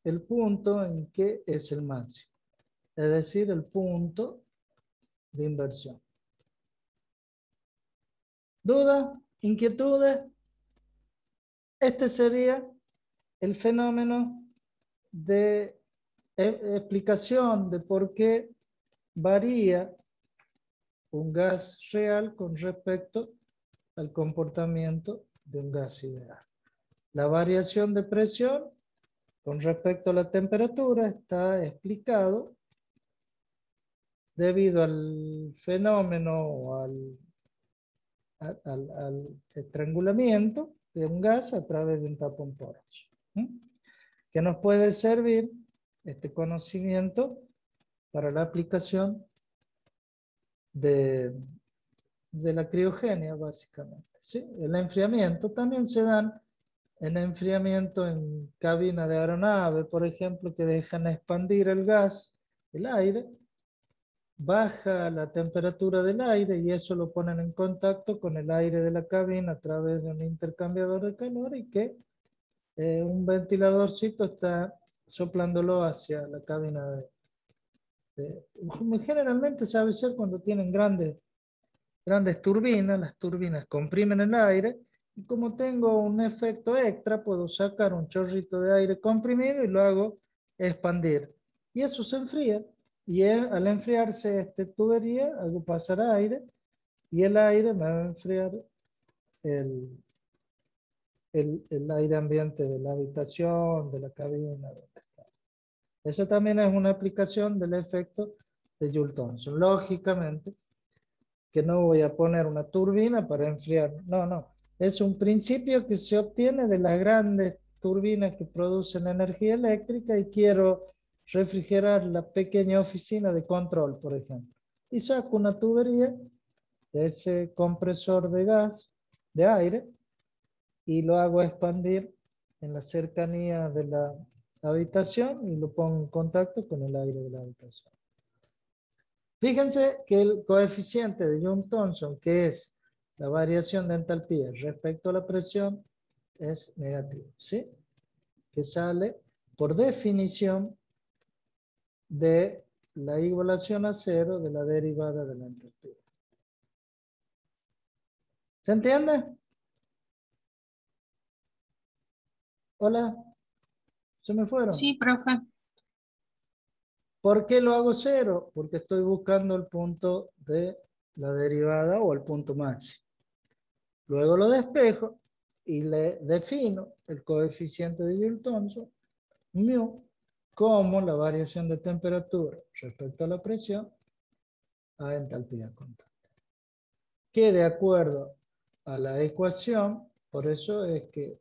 [SPEAKER 1] el punto en que es el máximo, es decir, el punto de inversión. ¿Dudas? ¿Inquietudes? Este sería el fenómeno de explicación de por qué varía un gas real con respecto al comportamiento de un gas ideal. La variación de presión con respecto a la temperatura está explicado debido al fenómeno o al estrangulamiento de un gas a través de un tapón poroso. Que nos puede servir este conocimiento para la aplicación de la criogenia, básicamente. ¿Sí? El enfriamiento también se dan en enfriamiento en cabina de aeronave, por ejemplo, que dejan expandir el gas, el aire, baja la temperatura del aire y eso lo ponen en contacto con el aire de la cabina a través de un intercambiador de calor y que un ventiladorcito está soplándolo hacia la cabina generalmente sabe ser cuando tienen grandes turbinas, las turbinas comprimen el aire y como tengo un efecto extra puedo sacar un chorrito de aire comprimido y lo hago expandir y eso se enfría y al enfriarse esta tubería hago pasar aire y el aire me va a enfriar el aire ambiente de la habitación, de la cabina. Eso también es una aplicación del efecto de Joule-Thomson. Lógicamente, que no voy a poner una turbina para enfriar. No, no. Es un principio que se obtiene de las grandes turbinas que producen energía eléctrica y quiero refrigerar la pequeña oficina de control, por ejemplo. Y saco una tubería de ese compresor de gas, de aire, y lo hago expandir en la cercanía de la habitación y lo pongo en contacto con el aire de la habitación. Fíjense que el coeficiente de Joule-Thomson, que es la variación de entalpía respecto a la presión, es negativo, ¿sí? Que sale por definición de la igualación a cero de la derivada de la entalpía. ¿Se entiende? Hola. ¿Se me fueron?
[SPEAKER 2] Sí, profe.
[SPEAKER 1] ¿Por qué lo hago cero? Porque estoy buscando el punto de la derivada o el punto máximo. Luego lo despejo y le defino el coeficiente de Joule-Thomson, mu, como la variación de temperatura respecto a la presión a entalpía constante. Que de acuerdo a la ecuación, por eso es que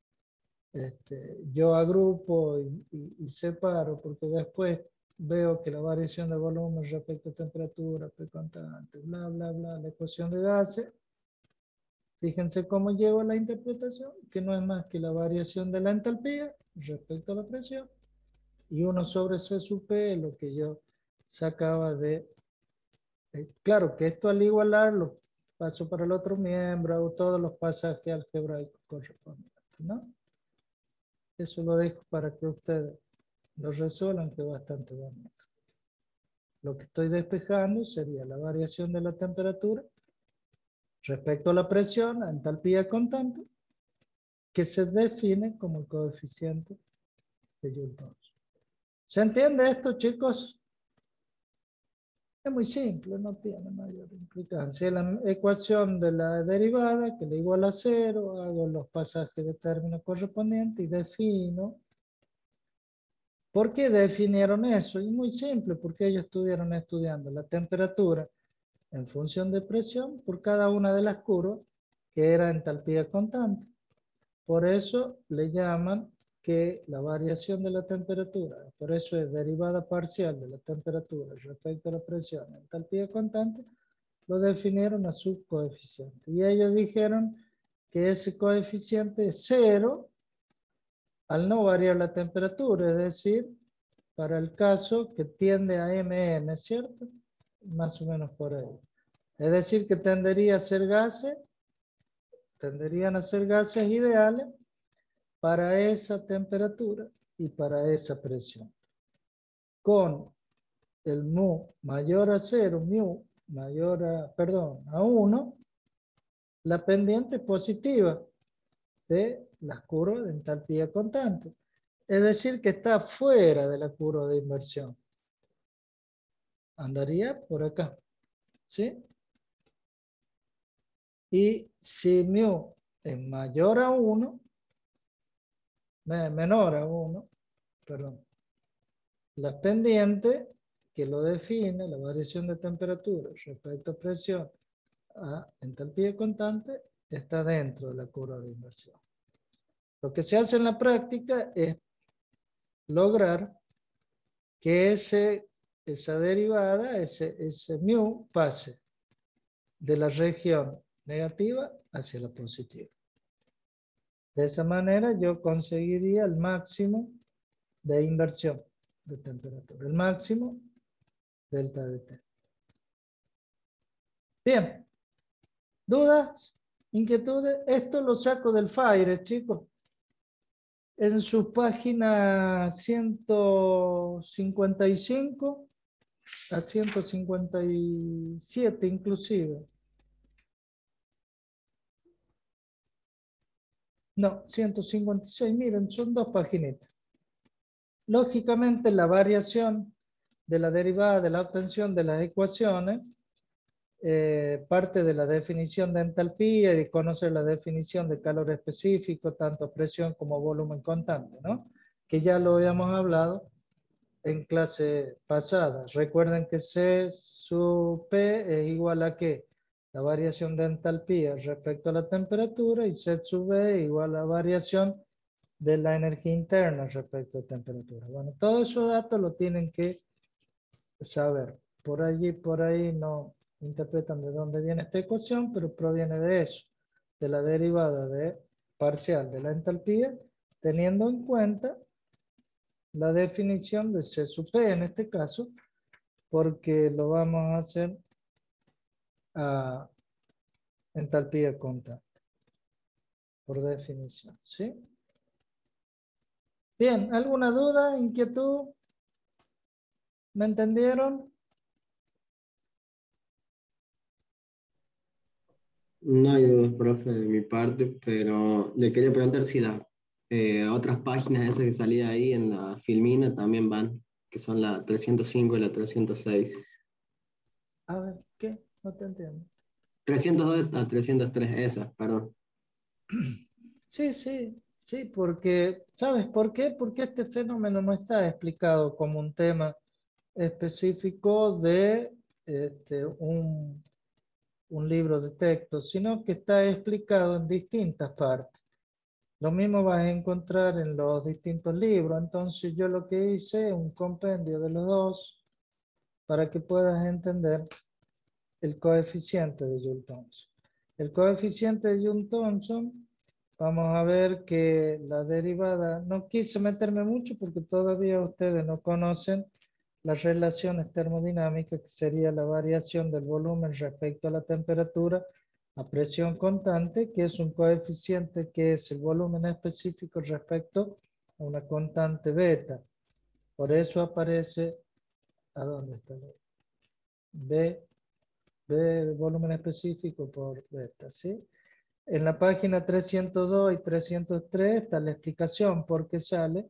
[SPEAKER 1] yo agrupo y separo, porque después veo que la variación de volumen respecto a temperatura, P constante, bla, bla, bla, la ecuación de gases. Fíjense cómo llevo la interpretación, que no es más que la variación de la entalpía respecto a la presión, y 1 sobre C sub P, lo que yo sacaba de... claro que esto al igualarlo, paso para el otro miembro, hago todos los pasajes algebraicos correspondientes, ¿no? Eso lo dejo para que ustedes lo resuelvan, que es bastante bonito. Lo que estoy despejando sería la variación de la temperatura respecto a la presión, a entalpía constante, que se define como el coeficiente de Joule-Thomson. ¿Se entiende esto, chicos? Es muy simple, no tiene mayor implicancia. La ecuación de la derivada, que le iguala a cero, hago los pasajes de término correspondientes y defino. ¿Por qué definieron eso? Y muy simple, porque ellos estuvieron estudiando la temperatura en función de presión por cada una de las curvas, que era entalpía constante. Por eso le llaman que la variación de la temperatura, por eso es derivada parcial de la temperatura respecto a la presión, entalpía constante, lo definieron a su coeficiente. Y ellos dijeron que ese coeficiente es cero al no variar la temperatura, es decir, para el caso que tiende a MN, ¿cierto? Más o menos por ahí. Es decir, que tenderían a ser gases ideales para esa temperatura y para esa presión. Con el mu mayor a 0, mu mayor a 1, la pendiente positiva de las curvas de entalpía constante. Es decir, que está fuera de la curva de inversión. Andaría por acá. ¿Sí? Y si mu es mayor a 1, menor a 1, perdón, la pendiente que lo define, la variación de temperatura respecto a presión a entalpía constante, está dentro de la curva de inversión. Lo que se hace en la práctica es lograr que esa derivada, ese mu, pase de la región negativa hacia la positiva. De esa manera yo conseguiría el máximo de inversión de temperatura, el máximo delta de T. Bien, ¿dudas? ¿Inquietudes? Esto lo saco del FAIRE, chicos. En su página 155 a 157 inclusive. No, 156, miren, son dos paginitas. Lógicamente la variación de la derivada de la obtención de las ecuaciones parte de la definición de entalpía y conocer la definición de calor específico, tanto presión como volumen constante, ¿no? Que ya lo habíamos hablado en clase pasada. Recuerden que C sub P es igual a ¿qué? La variación de entalpía respecto a la temperatura, y C sub B es igual a la variación de la energía interna respecto a temperatura. Bueno, todos esos datos lo tienen que saber. Por ahí no interpretan de dónde viene esta ecuación, pero proviene de eso, de la derivada parcial de la entalpía, teniendo en cuenta la definición de C sub P en este caso, porque lo vamos a hacer a entalpía constante, por definición, ¿sí? Bien, ¿alguna duda, inquietud? ¿Me entendieron?
[SPEAKER 6] No hay dudas, profe, de mi parte, pero le quería preguntar si las otras páginas esas que salía ahí en la Filmina también van, que son la 305 y la 306.
[SPEAKER 1] A ver, ¿qué? No te entiendo.
[SPEAKER 6] 302 a 303, esas, perdón.
[SPEAKER 1] Sí, porque, ¿sabes por qué? Porque este fenómeno no está explicado como un tema específico de un libro de texto, sino que está explicado en distintas partes. Lo mismo vas a encontrar en los distintos libros. Entonces yo lo que hice es un compendio de los dos para que puedas entender el coeficiente de Joule-Thomson. El coeficiente de Joule-Thomson, vamos a ver que la derivada, no quise meterme mucho porque todavía ustedes no conocen las relaciones termodinámicas, que sería la variación del volumen respecto a la temperatura a presión constante, que es un coeficiente que es el volumen específico respecto a una constante beta. Por eso aparece, ¿a dónde está? B volumen específico por beta, ¿sí? En la página 302 y 303 está la explicación por qué sale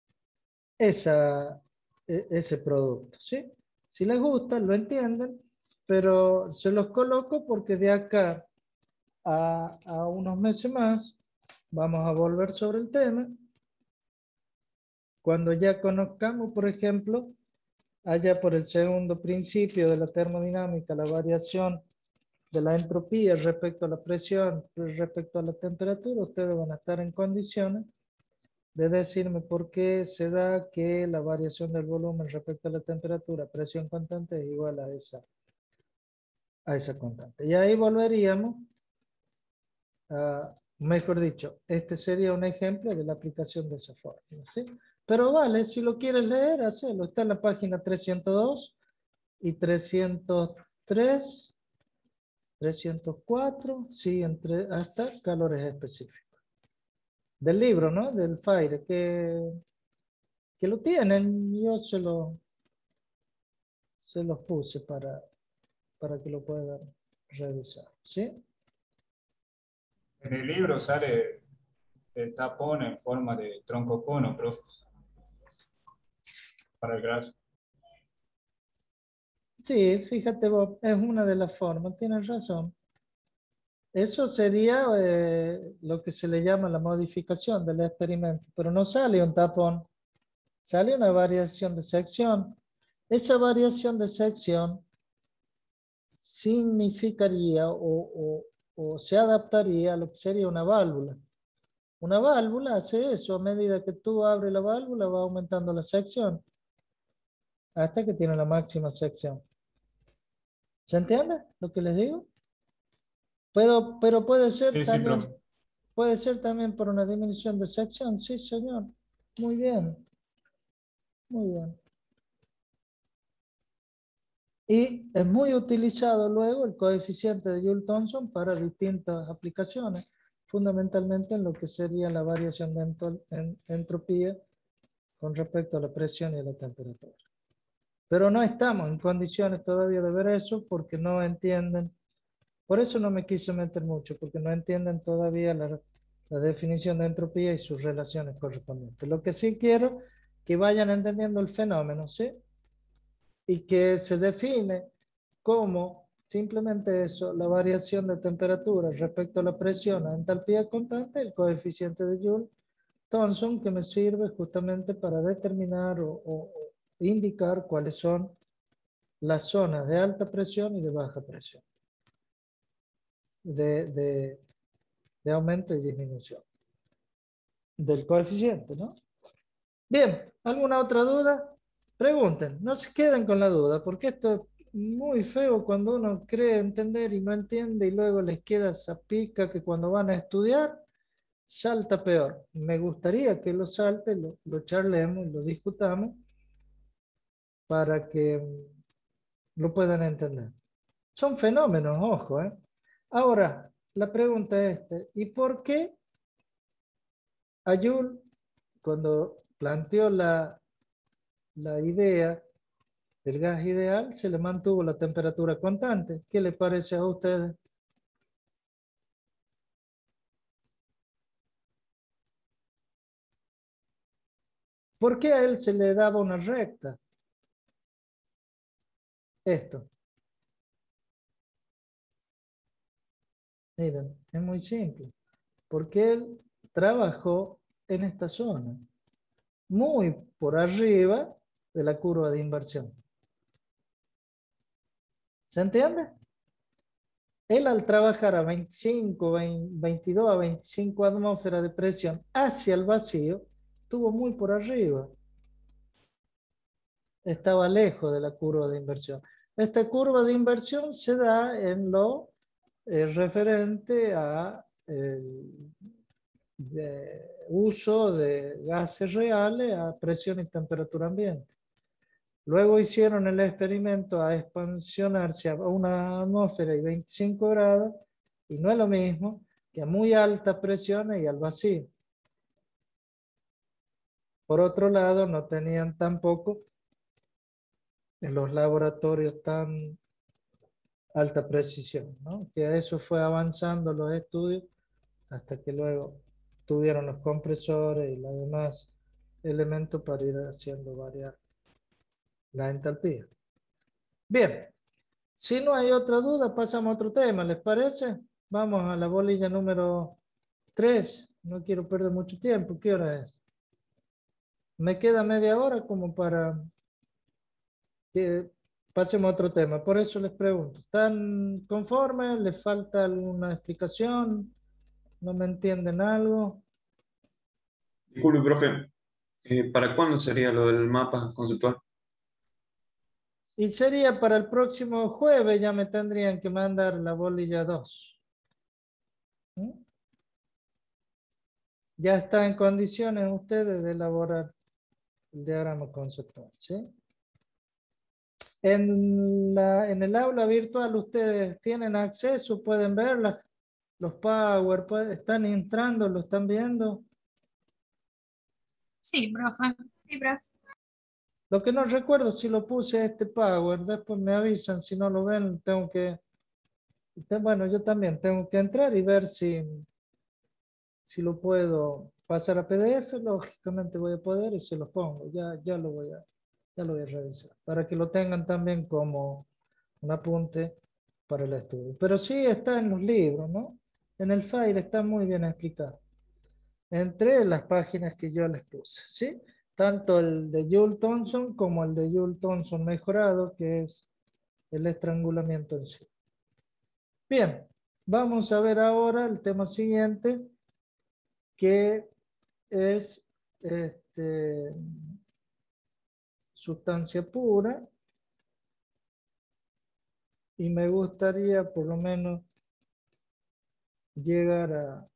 [SPEAKER 1] ese producto, ¿sí? Si les gusta, lo entienden, pero se los coloco porque de acá a unos meses más vamos a volver sobre el tema. Cuando ya conozcamos, por ejemplo, allá por el segundo principio de la termodinámica, la variación de la entropía respecto a la presión, respecto a la temperatura, ustedes van a estar en condiciones de decirme por qué se da que la variación del volumen respecto a la temperatura, presión constante, es igual a esa constante. Y ahí volveríamos a, mejor dicho, este sería un ejemplo de la aplicación de esa fórmula, ¿sí? Pero vale, si lo quieres leer, hacelo. Está en la página 302 y 303, 304, sí, hasta calores específicos. Del libro, ¿no? Del FAIRE, que lo tienen, yo se los puse para que lo puedan revisar, ¿sí?
[SPEAKER 4] En el libro sale el tapón en forma de tronco cono, profe, para el grafo.
[SPEAKER 1] Sí, fíjate vos, es una de las formas, tienes razón. Eso sería lo que se le llama la modificación del experimento, pero no sale un tapón, sale una variación de sección. Esa variación de sección significaría o se adaptaría a lo que sería una válvula. Una válvula hace eso, a medida que tú abres la válvula va aumentando la sección hasta que tiene la máxima sección. ¿Se entiende lo que les digo? Pero puede ser
[SPEAKER 4] Sí, sí,
[SPEAKER 1] también,
[SPEAKER 4] profe.
[SPEAKER 1] puede ser también por una disminución de sección, sí, señor. Muy bien. Muy bien. Y es muy utilizado luego el coeficiente de Joule-Thomson para distintas aplicaciones, fundamentalmente en lo que sería la variación de entropía con respecto a la presión y a la temperatura. Pero no estamos en condiciones todavía de ver eso porque no entienden. Por eso no me quise meter mucho, porque no entienden todavía la definición de entropía y sus relaciones correspondientes. Lo que sí quiero que vayan entendiendo el fenómeno, ¿sí? Y que se define como simplemente eso, la variación de temperatura respecto a la presión a entalpía constante, el coeficiente de Joule-Thomson, que me sirve justamente para determinar o indicar cuáles son las zonas de alta presión y de baja presión, de aumento y disminución del coeficiente, ¿no? Bien, ¿alguna otra duda? Pregunten, no se queden con la duda, porque esto es muy feo cuando uno cree entender y no entiende y luego les queda esa pica que cuando van a estudiar salta peor. Me gustaría que lo salte, lo charlemos, lo discutamos para que lo puedan entender. Son fenómenos, ojo, ¿eh? Ahora, la pregunta es esta, ¿y por qué a Joule, cuando planteó la idea del gas ideal, se le mantuvo la temperatura constante? ¿Qué le parece a ustedes? ¿Por qué a él se le daba una recta? Esto. Miren, es muy simple. Porque él trabajó en esta zona, muy por arriba de la curva de inversión. ¿Se entiende? Él al trabajar a 22 a 25 atmósferas de presión hacia el vacío, estuvo muy por arriba. Estaba lejos de la curva de inversión. Esta curva de inversión se da en lo referente a uso de gases reales a presión y temperatura ambiente. Luego hicieron el experimento a expansionarse a una atmósfera y 25 grados, y no es lo mismo que a muy altas presiones y al vacío. Por otro lado, no tenían tampoco en los laboratorios tan alta precisión, ¿no? Que a eso fue avanzando los estudios hasta que luego tuvieron los compresores y los demás elementos para ir haciendo variar la entalpía. Bien, si no hay otra duda, pasamos a otro tema, ¿les parece? Vamos a la bolilla número 3. No quiero perder mucho tiempo. ¿Qué hora es? Me queda media hora como para que pasemos a otro tema. Por eso les pregunto, ¿están conformes? ¿Les falta alguna explicación? ¿No me entienden algo?
[SPEAKER 7] Disculpe, profe, ¿para cuándo sería lo del mapa conceptual?
[SPEAKER 1] Y sería para el próximo jueves, ya me tendrían que mandar la bolilla 2. ¿Mm? Ya está en condiciones ustedes de elaborar el diagrama conceptual, ¿sí? En el aula virtual ustedes tienen acceso, pueden ver los PowerPoint, están entrando, lo están viendo.
[SPEAKER 2] Sí, profe.
[SPEAKER 8] Sí, profe.
[SPEAKER 1] Lo que no recuerdo si lo puse a este Power, después me avisan, si no lo ven, tengo que, bueno, yo también tengo que entrar y ver si lo puedo pasar a PDF, lógicamente voy a poder y se los pongo, ya lo voy a revisar, para que lo tengan también como un apunte para el estudio. Pero sí está en los libros, ¿no? En el file está muy bien explicado. Entre las páginas que yo les puse, ¿sí? Tanto el de Joule Thomson como el de Joule Thomson mejorado, que es el estrangulamiento en sí. Bien, vamos a ver ahora el tema siguiente, que es sustancia pura. Y me gustaría por lo menos llegar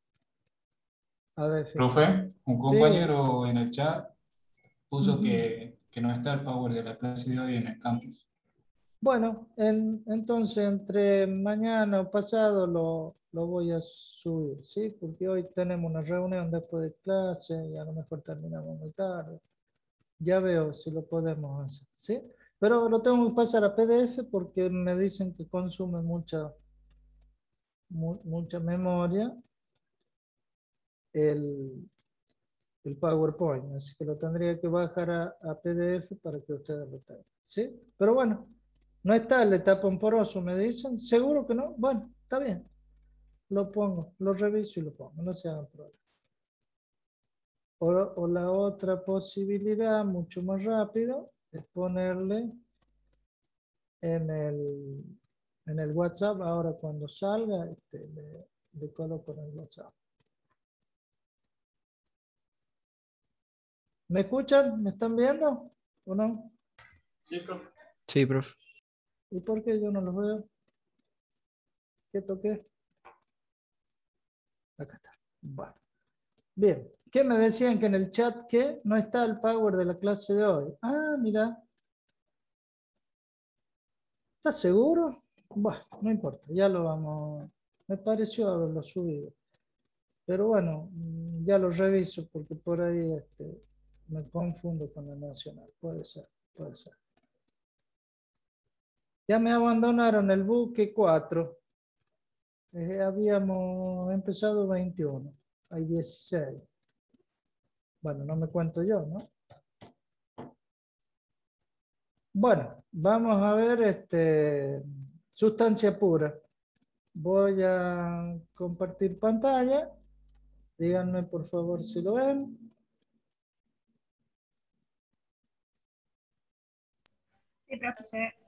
[SPEAKER 1] a definir.
[SPEAKER 4] Profe, un
[SPEAKER 1] Sí,
[SPEAKER 4] compañero en el chat puso que no está el Power de la clase de hoy en el campus.
[SPEAKER 1] bueno, entonces entre mañana o pasado lo voy a subir, ¿sí? Porque hoy tenemos una reunión después de clase y a lo mejor terminamos muy tarde. Ya veo si lo podemos hacer, ¿sí? Pero lo tengo que pasar a PDF porque me dicen que consume mucha memoria el PowerPoint, así que lo tendría que bajar a PDF para que ustedes lo tengan, ¿sí? Pero bueno, no está el etapa poroso, me dicen, ¿seguro que no? Bueno, está bien, lo pongo, lo reviso y lo pongo, no se hagan problema. O la otra posibilidad, mucho más rápido, es ponerle en el WhatsApp, ahora cuando salga, le coloco en el WhatsApp. ¿Me escuchan? ¿Me están viendo? ¿O no?
[SPEAKER 7] Sí, profe.
[SPEAKER 3] Sí, profe.
[SPEAKER 1] ¿Y por qué yo no los veo? ¿Qué toqué? Acá está. Bueno. Bien. ¿Qué me decían que en el chat que no está el Power de la clase de hoy? Ah, mira. ¿Estás seguro? Bueno, no importa. Ya lo vamos. Me pareció haberlo subido. Pero bueno, ya lo reviso porque por ahí me confundo con la nacional. Puede ser, puede ser. Ya me abandonaron el buque 4. Habíamos empezado 21. Hay 16. Bueno, no me cuento yo, ¿no? Bueno, vamos a ver sustancia pura. Voy a compartir pantalla. Díganme por favor si lo ven.
[SPEAKER 8] Sí, profe, se ve.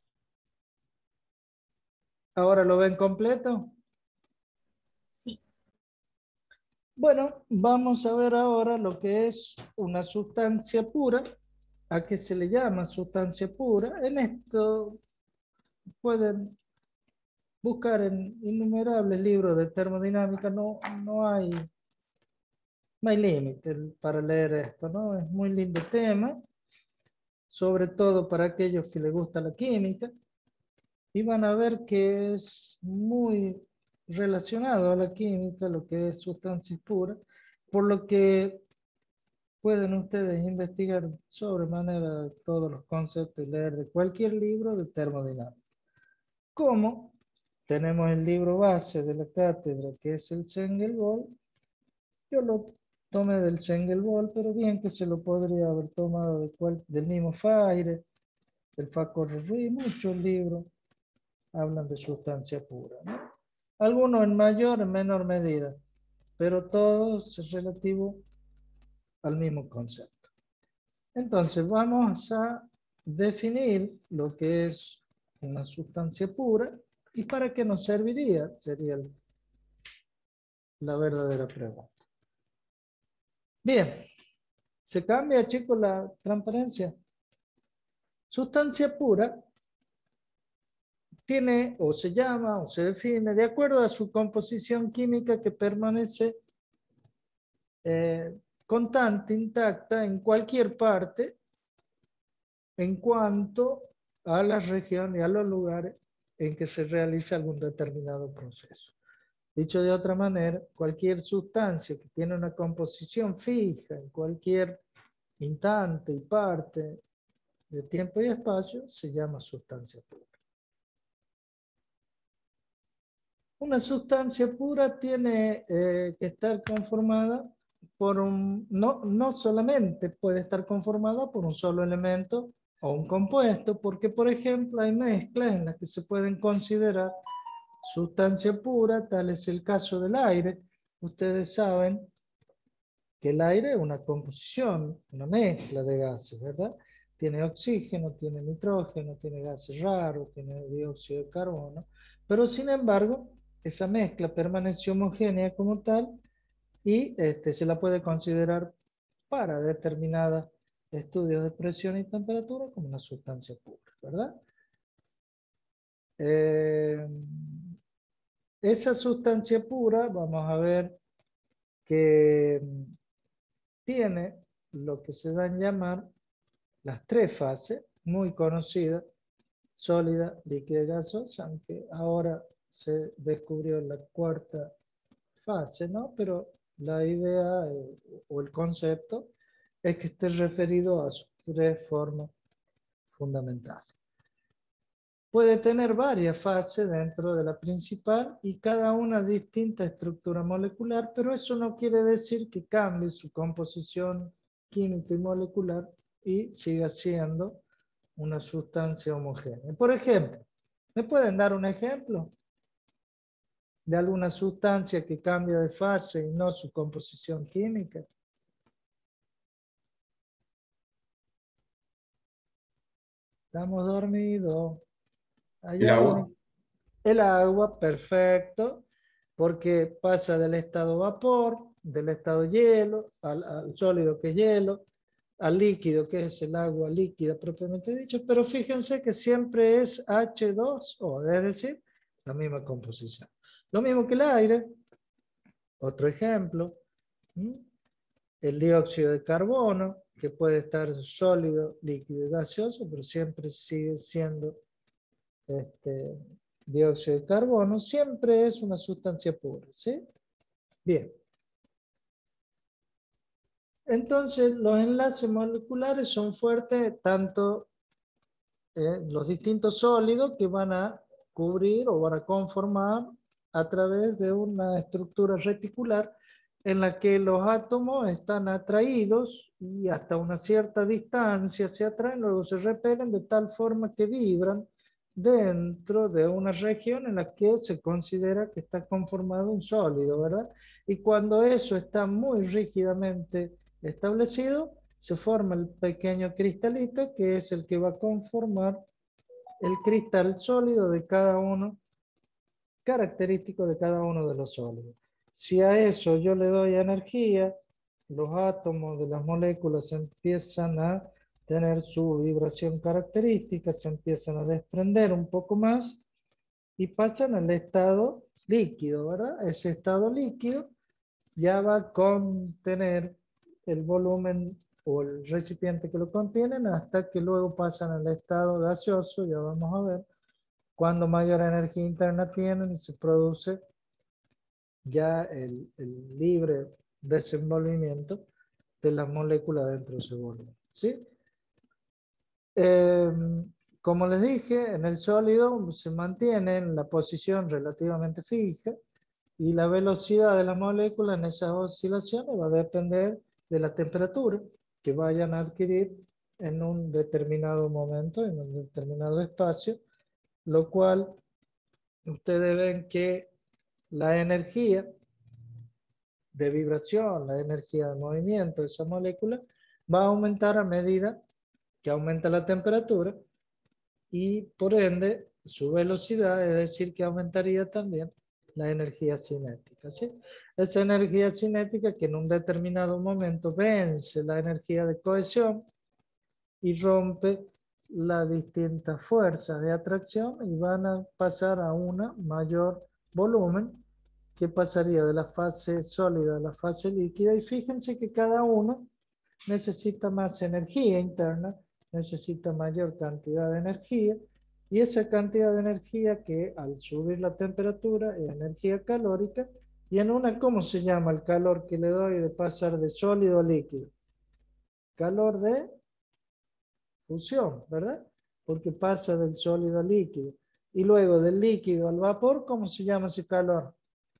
[SPEAKER 1] ¿Ahora lo ven completo?
[SPEAKER 8] Sí.
[SPEAKER 1] Bueno, vamos a ver ahora lo que es una sustancia pura. ¿A qué se le llama sustancia pura? En esto pueden buscar en innumerables libros de termodinámica. No hay límite para leer esto, ¿no? Es muy lindo tema, sobre todo para aquellos que les gusta la química. Y van a ver que es muy relacionado a la química, lo que es sustancias puras, por lo que pueden ustedes investigar sobremanera todos los conceptos y leer de cualquier libro de termodinámica. Como tenemos el libro base de la cátedra, que es el Zengel-Boll, yo lo tomé del Zengel-Boll, pero bien que se lo podría haber tomado del mismo Freire, del Facor-Ruiz, muchos libros hablan de sustancia pura, ¿no? Algunos en mayor o menor medida, pero todos es relativo al mismo concepto. Entonces vamos a definir lo que es una sustancia pura y para qué nos serviría, sería la verdadera pregunta. Bien, se cambia, chicos, la transparencia. Sustancia pura tiene o se llama o se define de acuerdo a su composición química que permanece constante, intacta en cualquier parte en cuanto a las regiones y a los lugares en que se realiza algún determinado proceso. Dicho de otra manera, cualquier sustancia que tiene una composición fija en cualquier instante y parte de tiempo y espacio se llama sustancia pura. Una sustancia pura tiene que estar conformada por no solamente puede estar conformada por un solo elemento o un compuesto, porque por ejemplo hay mezclas en las que se pueden considerar sustancia pura, tal es el caso del aire. Ustedes saben que el aire es una composición, una mezcla de gases, ¿verdad? Tiene oxígeno, tiene nitrógeno, tiene gases raros, tiene dióxido de carbono, pero sin embargo, esa mezcla permanece homogénea como tal y se la puede considerar para determinados estudios de presión y temperatura como una sustancia pura, ¿verdad? Esa sustancia pura, vamos a ver que tiene lo que se dan llamar las tres fases, muy conocidas, sólida, líquida y gaseosa, aunque ahora se descubrió la cuarta fase, ¿no? Pero la idea o el concepto es que esté referido a sus tres formas fundamentales. Puede tener varias fases dentro de la principal y cada una distinta estructura molecular, pero eso no quiere decir que cambie su composición química y molecular y siga siendo una sustancia homogénea. Por ejemplo, ¿me pueden dar un ejemplo de alguna sustancia que cambia de fase y no su composición química? Estamos dormidos. ¿Hay
[SPEAKER 7] El agua.
[SPEAKER 1] alguien? El agua, perfecto, porque pasa del estado vapor, del estado hielo, al sólido que es hielo, al líquido que es el agua líquida propiamente dicho, pero fíjense que siempre es H2O, es decir, la misma composición. Lo mismo que el aire, otro ejemplo, el dióxido de carbono, que puede estar sólido, líquido y gaseoso, pero siempre sigue siendo dióxido de carbono, siempre es una sustancia pura, ¿sí? Bien. Entonces, los enlaces moleculares son fuertes tanto los distintos sólidos que van a cubrir o van a conformar a través de una estructura reticular en la que los átomos están atraídos y hasta una cierta distancia se atraen, luego se repelen de tal forma que vibran dentro de una región en la que se considera que está conformado un sólido, ¿verdad? Y cuando eso está muy rígidamente establecido, se forma el pequeño cristalito que es el que va a conformar el cristal sólido de cada uno, característico de cada uno de los sólidos. Si a eso yo le doy energía, los átomos de las moléculas empiezan a tener su vibración característica, se empiezan a desprender un poco más y pasan al estado líquido, ¿verdad? Ese estado líquido ya va a contener el volumen o el recipiente que lo contienen hasta que luego pasan al estado gaseoso, ya vamos a ver, cuando mayor energía interna tienen y se produce ya el libre desenvolvimiento de las moléculas dentro de ese volumen, ¿sí? Como les dije, en el sólido se mantiene en la posición relativamente fija y la velocidad de las moléculas en esas oscilaciones va a depender de la temperatura que vayan a adquirir en un determinado momento, en un determinado espacio, lo cual ustedes ven que la energía de vibración, la energía de movimiento de esa molécula va a aumentar a medida que aumenta la temperatura y por ende su velocidad, es decir, que aumentaría también la energía cinética, ¿sí? Esa energía cinética que en un determinado momento vence la energía de cohesión y rompe las distintas fuerzas de atracción y van a pasar a una mayor volumen que pasaría de la fase sólida a la fase líquida y fíjense que cada uno necesita más energía interna, necesita mayor cantidad de energía y esa cantidad de energía que al subir la temperatura es energía calórica y en una, ¿cómo se llama el calor que le doy de pasar de sólido a líquido? Calor de fusión, ¿verdad? Porque pasa del sólido al líquido. Y luego del líquido al vapor, ¿cómo se llama ese calor?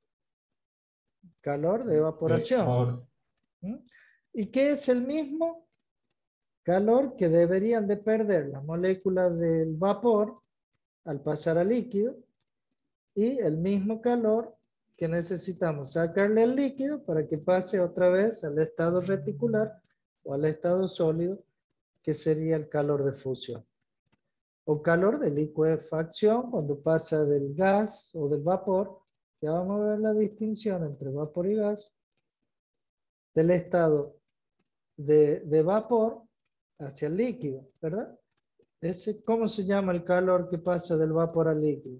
[SPEAKER 1] Calor de evaporación.
[SPEAKER 4] Vapor.
[SPEAKER 1] ¿Mm? ¿Y qué es el mismo calor que deberían de perder las moléculas del vapor al pasar al líquido? Y el mismo calor que necesitamos sacarle al líquido para que pase otra vez al estado reticular o al estado sólido, que sería el calor de fusión. O calor de licuefacción, cuando pasa del gas o del vapor. Ya vamos a ver la distinción entre vapor y gas. Del estado de vapor hacia el líquido, ¿verdad? ¿Cómo se llama el calor que pasa del vapor al líquido?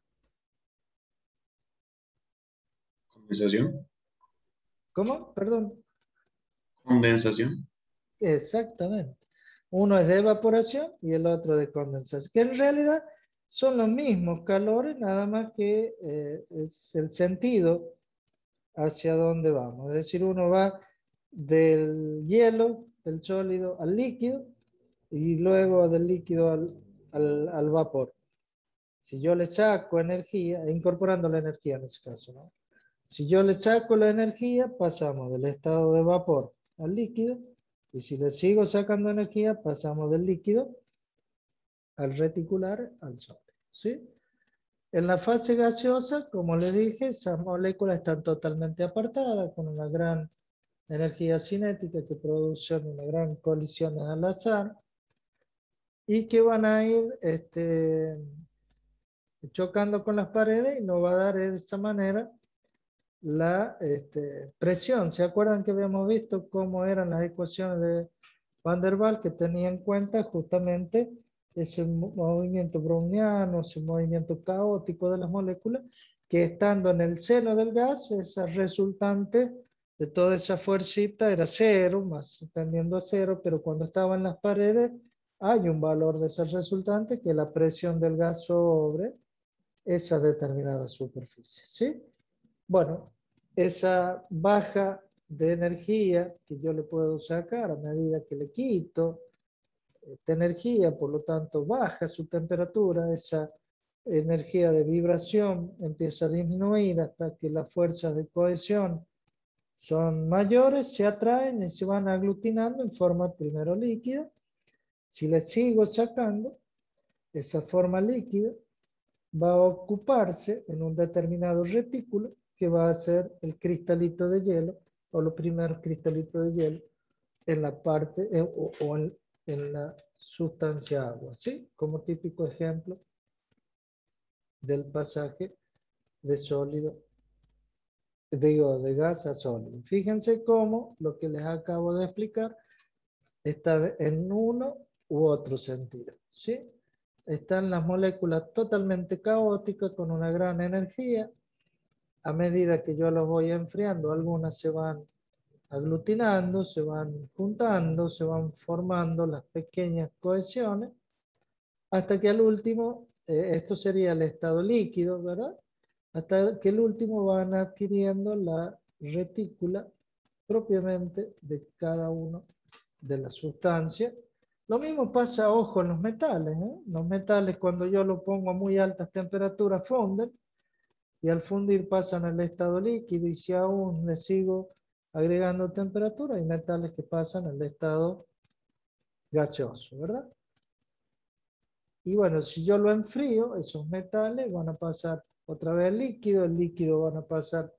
[SPEAKER 7] Condensación.
[SPEAKER 1] ¿Cómo? Perdón.
[SPEAKER 7] Condensación.
[SPEAKER 1] Exactamente. Uno es de evaporación y el otro de condensación, que en realidad son los mismos calores, nada más que es el sentido hacia dónde vamos. Es decir, uno va del hielo, del sólido al líquido, y luego del líquido al vapor. Si yo le saco energía, incorporando la energía en ese caso, ¿no? Si yo le saco la energía, pasamos del estado de vapor al líquido, y si le sigo sacando energía, pasamos del líquido al reticular al sólido, ¿sí? En la fase gaseosa, como les dije, esas moléculas están totalmente apartadas, con una gran energía cinética que producen una gran colisiones al azar, y que van a ir chocando con las paredes y nos va a dar de esa manera la presión. ¿Se acuerdan que habíamos visto cómo eran las ecuaciones de Van der Waals, que tenía en cuenta justamente ese movimiento browniano, ese movimiento caótico de las moléculas, que estando en el seno del gas, esa resultante de toda esa fuercita era cero, más tendiendo a cero, pero cuando estaba en las paredes hay un valor de esa resultante, que es la presión del gas sobre esa determinada superficie, ¿sí? Bueno, esa baja de energía que yo le puedo sacar a medida que le quito esta energía, por lo tanto baja su temperatura, esa energía de vibración empieza a disminuir hasta que las fuerzas de cohesión son mayores, se atraen y se van aglutinando en forma primero líquida. Si le sigo sacando, esa forma líquida va a ocuparse en un determinado retículo, que va a ser el cristalito de hielo, o los primeros cristalitos de hielo en la parte en la sustancia agua, ¿sí? Como típico ejemplo del pasaje de sólido, de gas a sólido. Fíjense cómo lo que les acabo de explicar está en uno u otro sentido, ¿sí? Están las moléculas totalmente caóticas con una gran energía. A medida que yo los voy enfriando, algunas se van aglutinando, se van juntando, se van formando las pequeñas cohesiones, hasta que al último, esto sería el estado líquido, ¿verdad? Hasta que el último van adquiriendo la retícula propiamente de cada uno de las sustancias. Lo mismo pasa, ojo, en los metales, ¿eh? Los metales, cuando yo lo pongo a muy altas temperaturas, funden, y al fundir pasan al estado líquido, y si aún le sigo agregando temperatura, hay metales que pasan al estado gaseoso, ¿verdad? Y bueno, si yo lo enfrío, esos metales van a pasar otra vez al líquido, el líquido van a pasar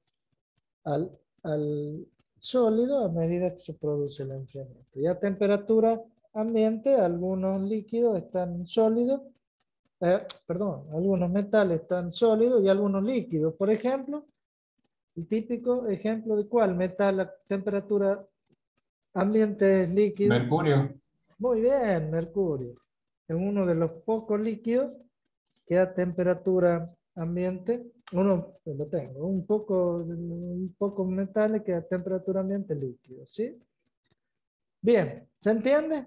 [SPEAKER 1] al sólido a medida que se produce el enfriamiento. Y a temperatura ambiente, algunos líquidos están sólidos, algunos metales están sólidos y algunos líquidos. Por ejemplo, el típico ejemplo de cuál metal a temperatura ambiente es líquido.
[SPEAKER 4] Mercurio.
[SPEAKER 1] Muy bien, mercurio. Es uno de los pocos líquidos que a temperatura ambiente, lo tengo, un poco metales que a temperatura ambiente líquido, ¿sí? Bien, ¿se entiende?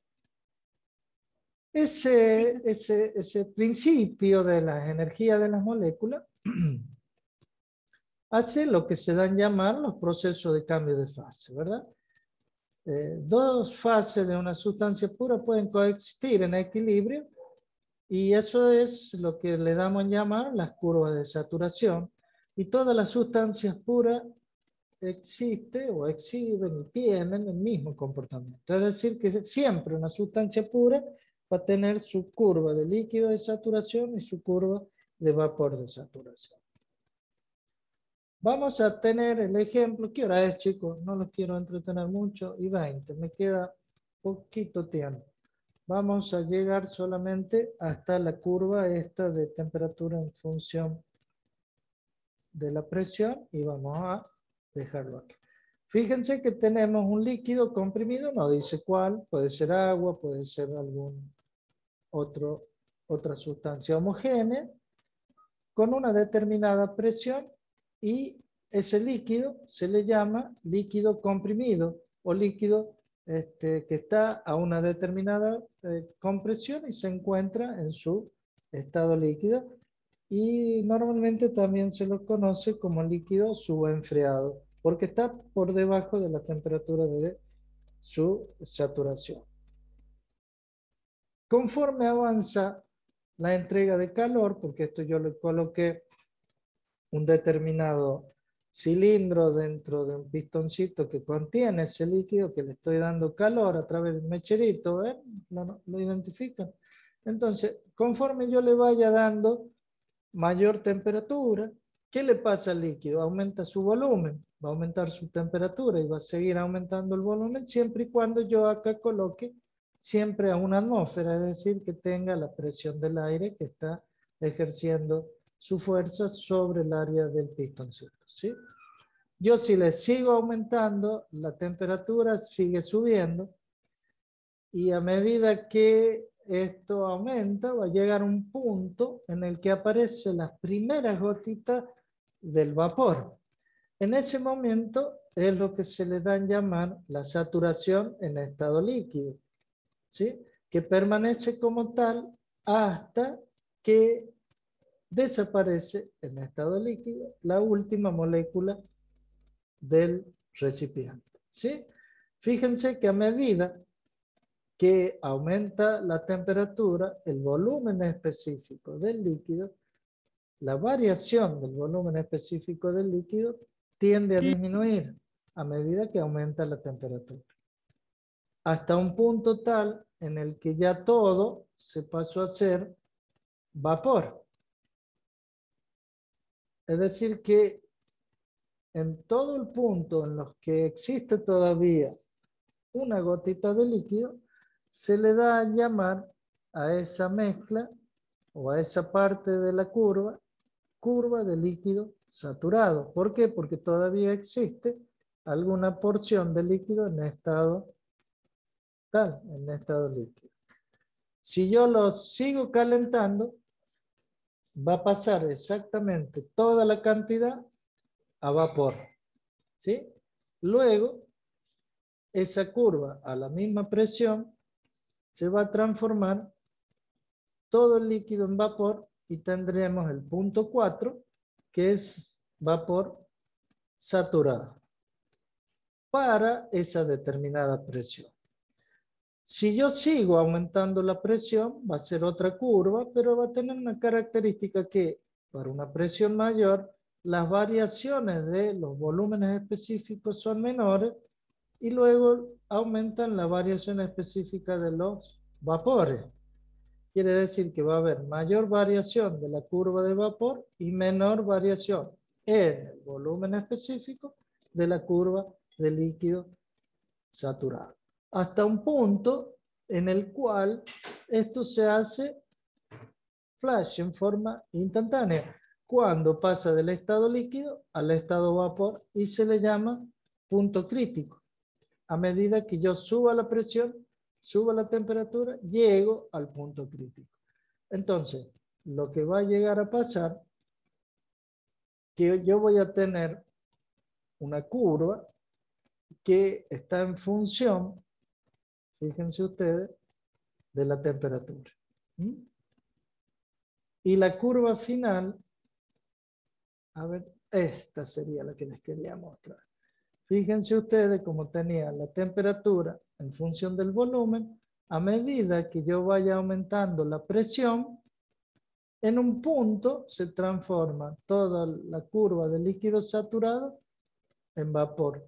[SPEAKER 1] Ese principio de las energías de las moléculas hace lo que se dan llamar los procesos de cambio de fase, ¿verdad? dos fases de una sustancia pura pueden coexistir en equilibrio y eso es lo que le damos en llamar las curvas de saturación. Y todas las sustancias puras existen o exhiben y tienen el mismo comportamiento. Es decir, que siempre una sustancia pura va a tener su curva de líquido de saturación y su curva de vapor de saturación. Vamos a tener el ejemplo. ¿Qué hora es, chicos? No los quiero entretener mucho. Y 20. Me queda poquito tiempo. Vamos a llegar solamente hasta la curva esta de temperatura en función de la presión y vamos a dejarlo aquí. Fíjense que tenemos un líquido comprimido, no dice cuál, puede ser agua, puede ser otra sustancia homogénea, con una determinada presión y ese líquido se le llama líquido comprimido o líquido que está a una determinada compresión y se encuentra en su estado líquido y normalmente también se lo conoce como líquido subenfriado porque está por debajo de la temperatura de su saturación. Conforme avanza la entrega de calor, porque esto yo le coloqué un determinado cilindro dentro de un pistoncito que contiene ese líquido que le estoy dando calor a través del mecherito, ¿eh? ¿Lo identifican? Entonces, conforme yo le vaya dando mayor temperatura, ¿qué le pasa al líquido? Aumenta su volumen, va a aumentar su temperatura y va a seguir aumentando el volumen siempre y cuando yo acá coloque siempre a una atmósfera, es decir, que tenga la presión del aire que está ejerciendo su fuerza sobre el área del pistoncito, ¿sí? Yo si le sigo aumentando, la temperatura sigue subiendo y a medida que esto aumenta, va a llegar un punto en el que aparecen las primeras gotitas del vapor. En ese momento es lo que se le da en llamar la saturación en estado líquido, ¿sí? Que permanece como tal hasta que desaparece en estado líquido la última molécula del recipiente, ¿sí? Fíjense que a medida que aumenta la temperatura, el volumen específico del líquido, la variación del volumen específico del líquido tiende a disminuir a medida que aumenta la temperatura. Hasta un punto tal en el que ya todo se pasó a ser vapor. Es decir que en todo el punto en los que existe todavía una gotita de líquido, se le da a llamar a esa mezcla o a esa parte de la curva de líquido saturado. ¿Por qué? Porque todavía existe alguna porción de líquido en estado tal, en estado líquido. Si yo lo sigo calentando, va a pasar exactamente toda la cantidad a vapor, ¿sí? Luego, esa curva a la misma presión se va a transformar todo el líquido en vapor y tendremos el punto 4, que es vapor saturado, para esa determinada presión. Si yo sigo aumentando la presión, va a ser otra curva, pero va a tener una característica que, para una presión mayor, las variaciones de los volúmenes específicos son menores y luego aumentan la variación específica de los vapores. Quiere decir que va a haber mayor variación de la curva de vapor y menor variación en el volumen específico de la curva de líquido saturado. Hasta un punto en el cual esto se hace flash en forma instantánea, cuando pasa del estado líquido al estado vapor y se le llama punto crítico. A medida que yo suba la presión, suba la temperatura, llego al punto crítico. Entonces, lo que va a llegar a pasar, que yo voy a tener una curva que está en función, fíjense ustedes, de la temperatura. Y la curva final, a ver, esta sería la que les quería mostrar. Fíjense ustedes cómo tenía la temperatura en función del volumen. A medida que yo vaya aumentando la presión, en un punto se transforma toda la curva de líquido saturado en vapor,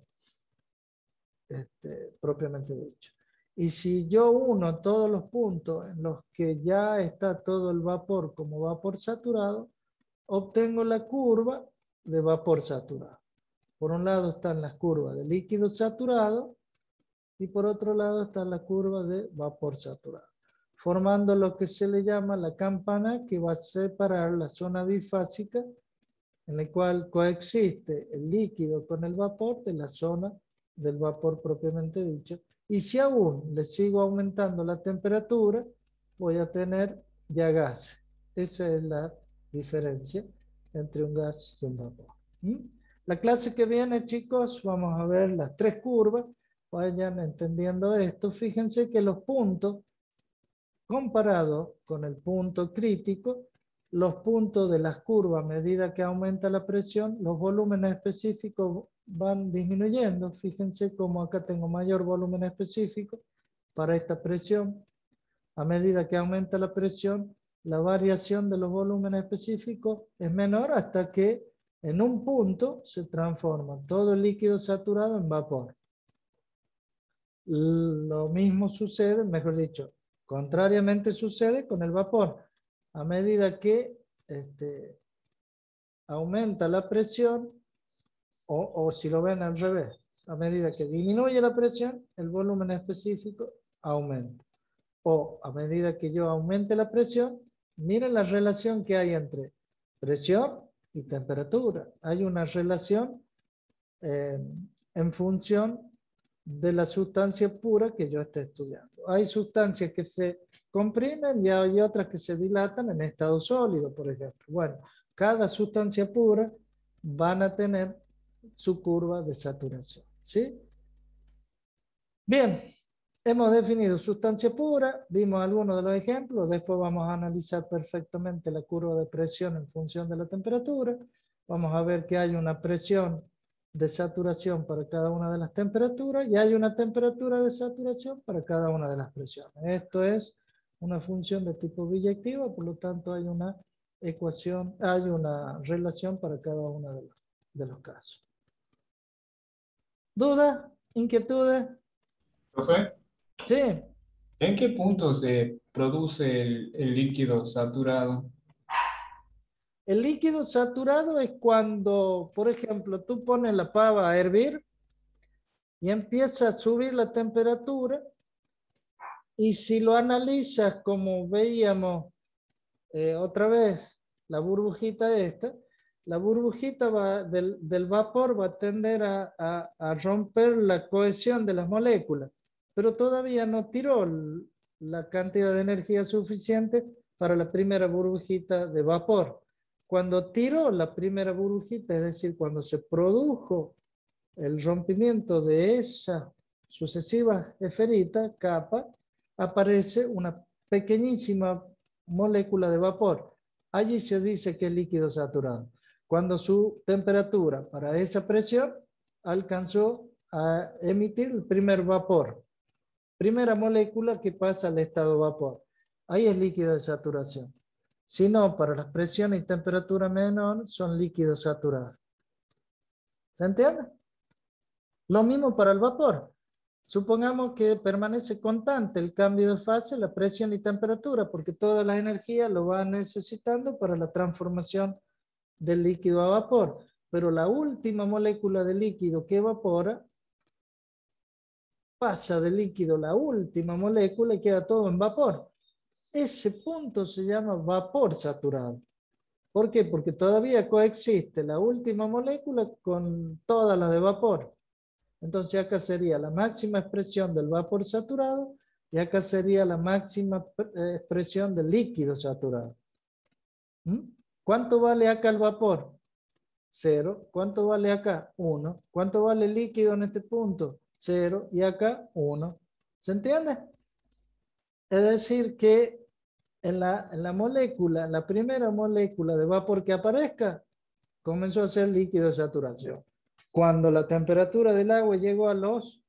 [SPEAKER 1] propiamente dicho. Y si yo uno todos los puntos en los que ya está todo el vapor como vapor saturado, obtengo la curva de vapor saturado. Por un lado están las curvas de líquido saturado y por otro lado está la curva de vapor saturado, formando lo que se le llama la campana, que va a separar la zona bifásica en la cual coexiste el líquido con el vapor de la zona del vapor propiamente dicho. Y si aún le sigo aumentando la temperatura, voy a tener ya gas. Esa es la diferencia entre un gas y un vapor. La clase que viene, chicos, vamos a ver las tres curvas. Vayan entendiendo esto. Fíjense que los puntos, comparados con el punto crítico, los puntos de las curvas a medida que aumenta la presión, los volúmenes específicos van disminuyendo. Fíjense cómo acá tengo mayor volumen específico para esta presión. A medida que aumenta la presión, la variación de los volúmenes específicos es menor hasta que en un punto se transforma todo el líquido saturado en vapor. Lo mismo sucede, mejor dicho, contrariamente sucede con el vapor. A medida que aumenta la presión, o si lo ven al revés, a medida que disminuye la presión, el volumen específico aumenta. O a medida que yo aumente la presión, miren la relación que hay entre presión y temperatura. Hay una relación en función de la sustancia pura que yo esté estudiando. Hay sustancias que se comprimen y hay otras que se dilatan en estado sólido, por ejemplo. Bueno, cada sustancia pura van a tener su curva de saturación, ¿sí? Bien, hemos definido sustancia pura, vimos algunos de los ejemplos, después vamos a analizar perfectamente la curva de presión en función de la temperatura. Vamos a ver que hay una presión de saturación para cada una de las temperaturas y hay una temperatura de saturación para cada una de las presiones. Esto es una función de tipo biyectiva, por lo tanto hay una ecuación, hay una relación para cada uno de los casos. ¿Dudas? ¿Inquietudes?
[SPEAKER 4] Profe,
[SPEAKER 1] Sí.
[SPEAKER 4] ¿en qué punto se produce el líquido saturado?
[SPEAKER 1] El líquido saturado es cuando, por ejemplo, tú pones la pava a hervir y empieza a subir la temperatura, y si lo analizas como veíamos otra vez, la burbujita esta, la burbujita del vapor va a tender a romper la cohesión de las moléculas, pero todavía no tiró la cantidad de energía suficiente para la primera burbujita de vapor. Cuando tiró la primera burbujita, es decir, cuando se produjo el rompimiento de esa sucesiva esferita, capa, aparece una pequeñísima molécula de vapor. Allí se dice que es líquido saturado. Cuando su temperatura para esa presión alcanzó a emitir el primer vapor. Primera molécula que pasa al estado vapor. Ahí es líquido de saturación. Si no, para las presiones y temperatura menor son líquidos saturados. ¿Se entiende? Lo mismo para el vapor. Supongamos que permanece constante el cambio de fase, la presión y temperatura, porque toda la energía lo va necesitando para la transformación del líquido a vapor. Pero la última molécula de líquido que evapora pasa de líquido la última molécula y queda todo en vapor. Ese punto se llama vapor saturado. ¿Por qué? Porque todavía coexiste la última molécula con toda la de vapor. Entonces acá sería la máxima expresión del vapor saturado y acá sería la máxima expresión del líquido saturado. ¿Cuánto vale acá el vapor? 0. ¿Cuánto vale acá? 1. ¿Cuánto vale el líquido en este punto? 0. Y acá 1. ¿Se entiende? Es decir que en la molécula, la primera molécula de vapor que aparezca, comenzó a ser líquido de saturación. Cuando la temperatura del agua llegó a los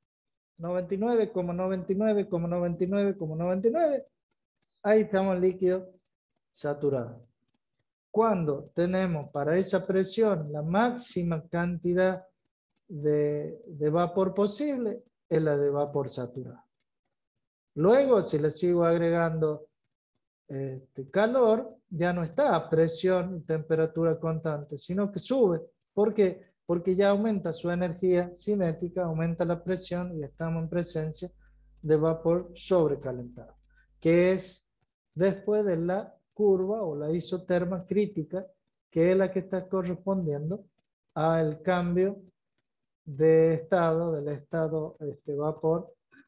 [SPEAKER 1] 99,99,99,99, ahí estamos en líquido saturado. Cuando tenemos para esa presión la máxima cantidad de vapor posible, es la de vapor saturado. Luego, si le sigo agregando calor, ya no está a presión y temperatura constante, sino que sube. ¿Por qué? Porque ya aumenta su energía cinética, aumenta la presión y estamos en presencia de vapor sobrecalentado, que es después de la curva o la isoterma crítica, que es la que está correspondiendo al cambio de estado, del estado vapor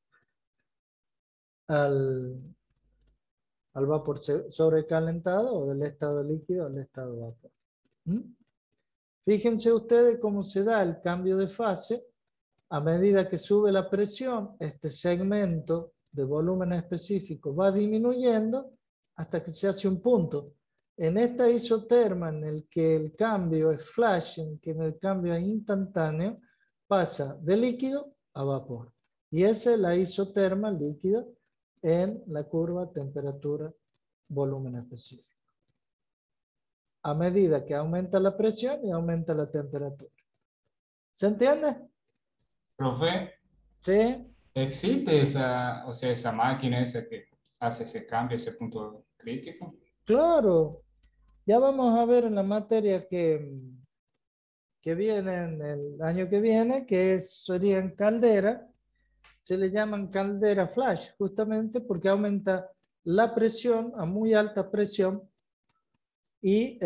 [SPEAKER 1] al vapor sobrecalentado o del estado líquido al estado vapor. Fíjense ustedes cómo se da el cambio de fase. A medida que sube la presión, este segmento de volumen específico va disminuyendo hasta que se hace un punto. En esta isoterma en el que el cambio es flash, en que el cambio es instantáneo, pasa de líquido a vapor. Y esa es la isoterma líquida en la curva temperatura-volumen específico. A medida que aumenta la presión y aumenta la temperatura. ¿Se entiende?
[SPEAKER 4] Profe,
[SPEAKER 1] Sí.
[SPEAKER 4] ¿existe esa, o sea, esa máquina esa que hace ese cambio, ese punto crítico?
[SPEAKER 1] Claro. Ya vamos a ver en la materia que viene en el año que viene, que sería en caldera. Se le llaman caldera flash, justamente porque aumenta la presión a muy alta presión y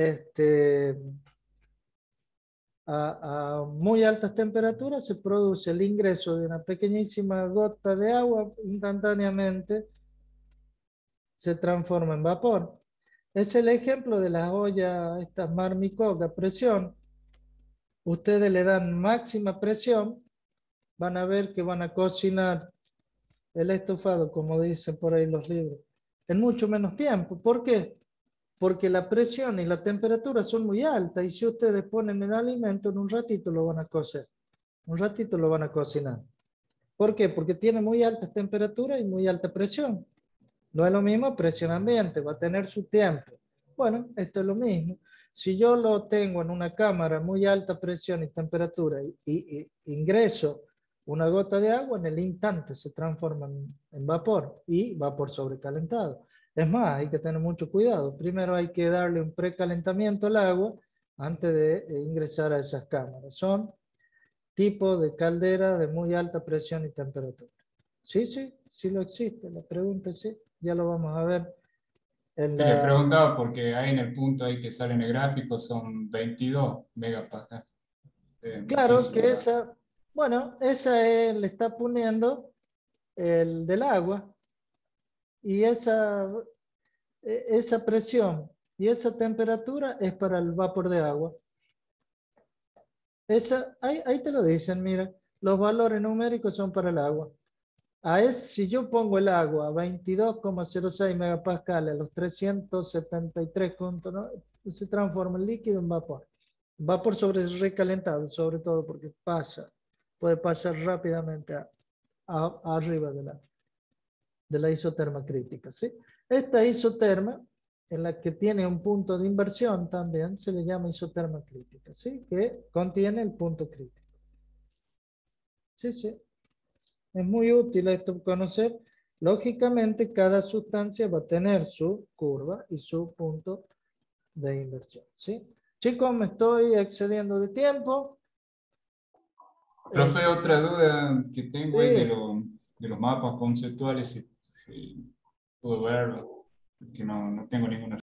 [SPEAKER 1] a muy altas temperaturas se produce el ingreso de una pequeñísima gota de agua, instantáneamente se transforma en vapor. Es el ejemplo de las ollas, estas Marmicoque a presión. Ustedes le dan máxima presión, van a ver que van a cocinar el estofado, como dicen por ahí los libros, en mucho menos tiempo. ¿Por qué? Porque la presión y la temperatura son muy altas y si ustedes ponen el alimento en un ratito lo van a cocer, un ratito lo van a cocinar. ¿Por qué? Porque tiene muy altas temperaturas y muy alta presión. No es lo mismo presión ambiente, va a tener su tiempo. Bueno, esto es lo mismo. Si yo lo tengo en una cámara muy alta presión y temperatura y ingreso una gota de agua, en el instante se transforma en vapor y vapor sobrecalentado. Es más, hay que tener mucho cuidado. Primero hay que darle un precalentamiento al agua antes de ingresar a esas cámaras. Son tipos de caldera de muy alta presión y temperatura. Sí, sí, sí lo existe. La pregunta es sí. Ya lo vamos a ver.
[SPEAKER 4] Le preguntaba porque ahí en el punto ahí que sale en el gráfico son 22 megapascal.
[SPEAKER 1] Claro
[SPEAKER 4] Muchísimo.
[SPEAKER 1] que esa, bueno, esa le está poniendo el del agua y esa presión y esa temperatura es para el vapor de agua. Ahí te lo dicen, mira, los valores numéricos son para el agua. Si yo pongo el agua a 22,06 megapascales a los 373,9, se transforma el líquido en vapor. Vapor recalentado, sobre todo porque puede pasar rápidamente arriba de la isoterma crítica. ¿Sí? Esta isoterma, en la que tiene un punto de inversión también, se le llama isoterma crítica, ¿sí? Que contiene el punto crítico. Sí, sí. Es muy útil esto conocer. Lógicamente, cada sustancia va a tener su curva y su punto de inversión. ¿Sí? Chicos, me estoy excediendo de tiempo.
[SPEAKER 4] Profe, otra duda que tengo es
[SPEAKER 1] Sí.
[SPEAKER 4] de los mapas conceptuales, si puedo verlo, que no tengo ninguna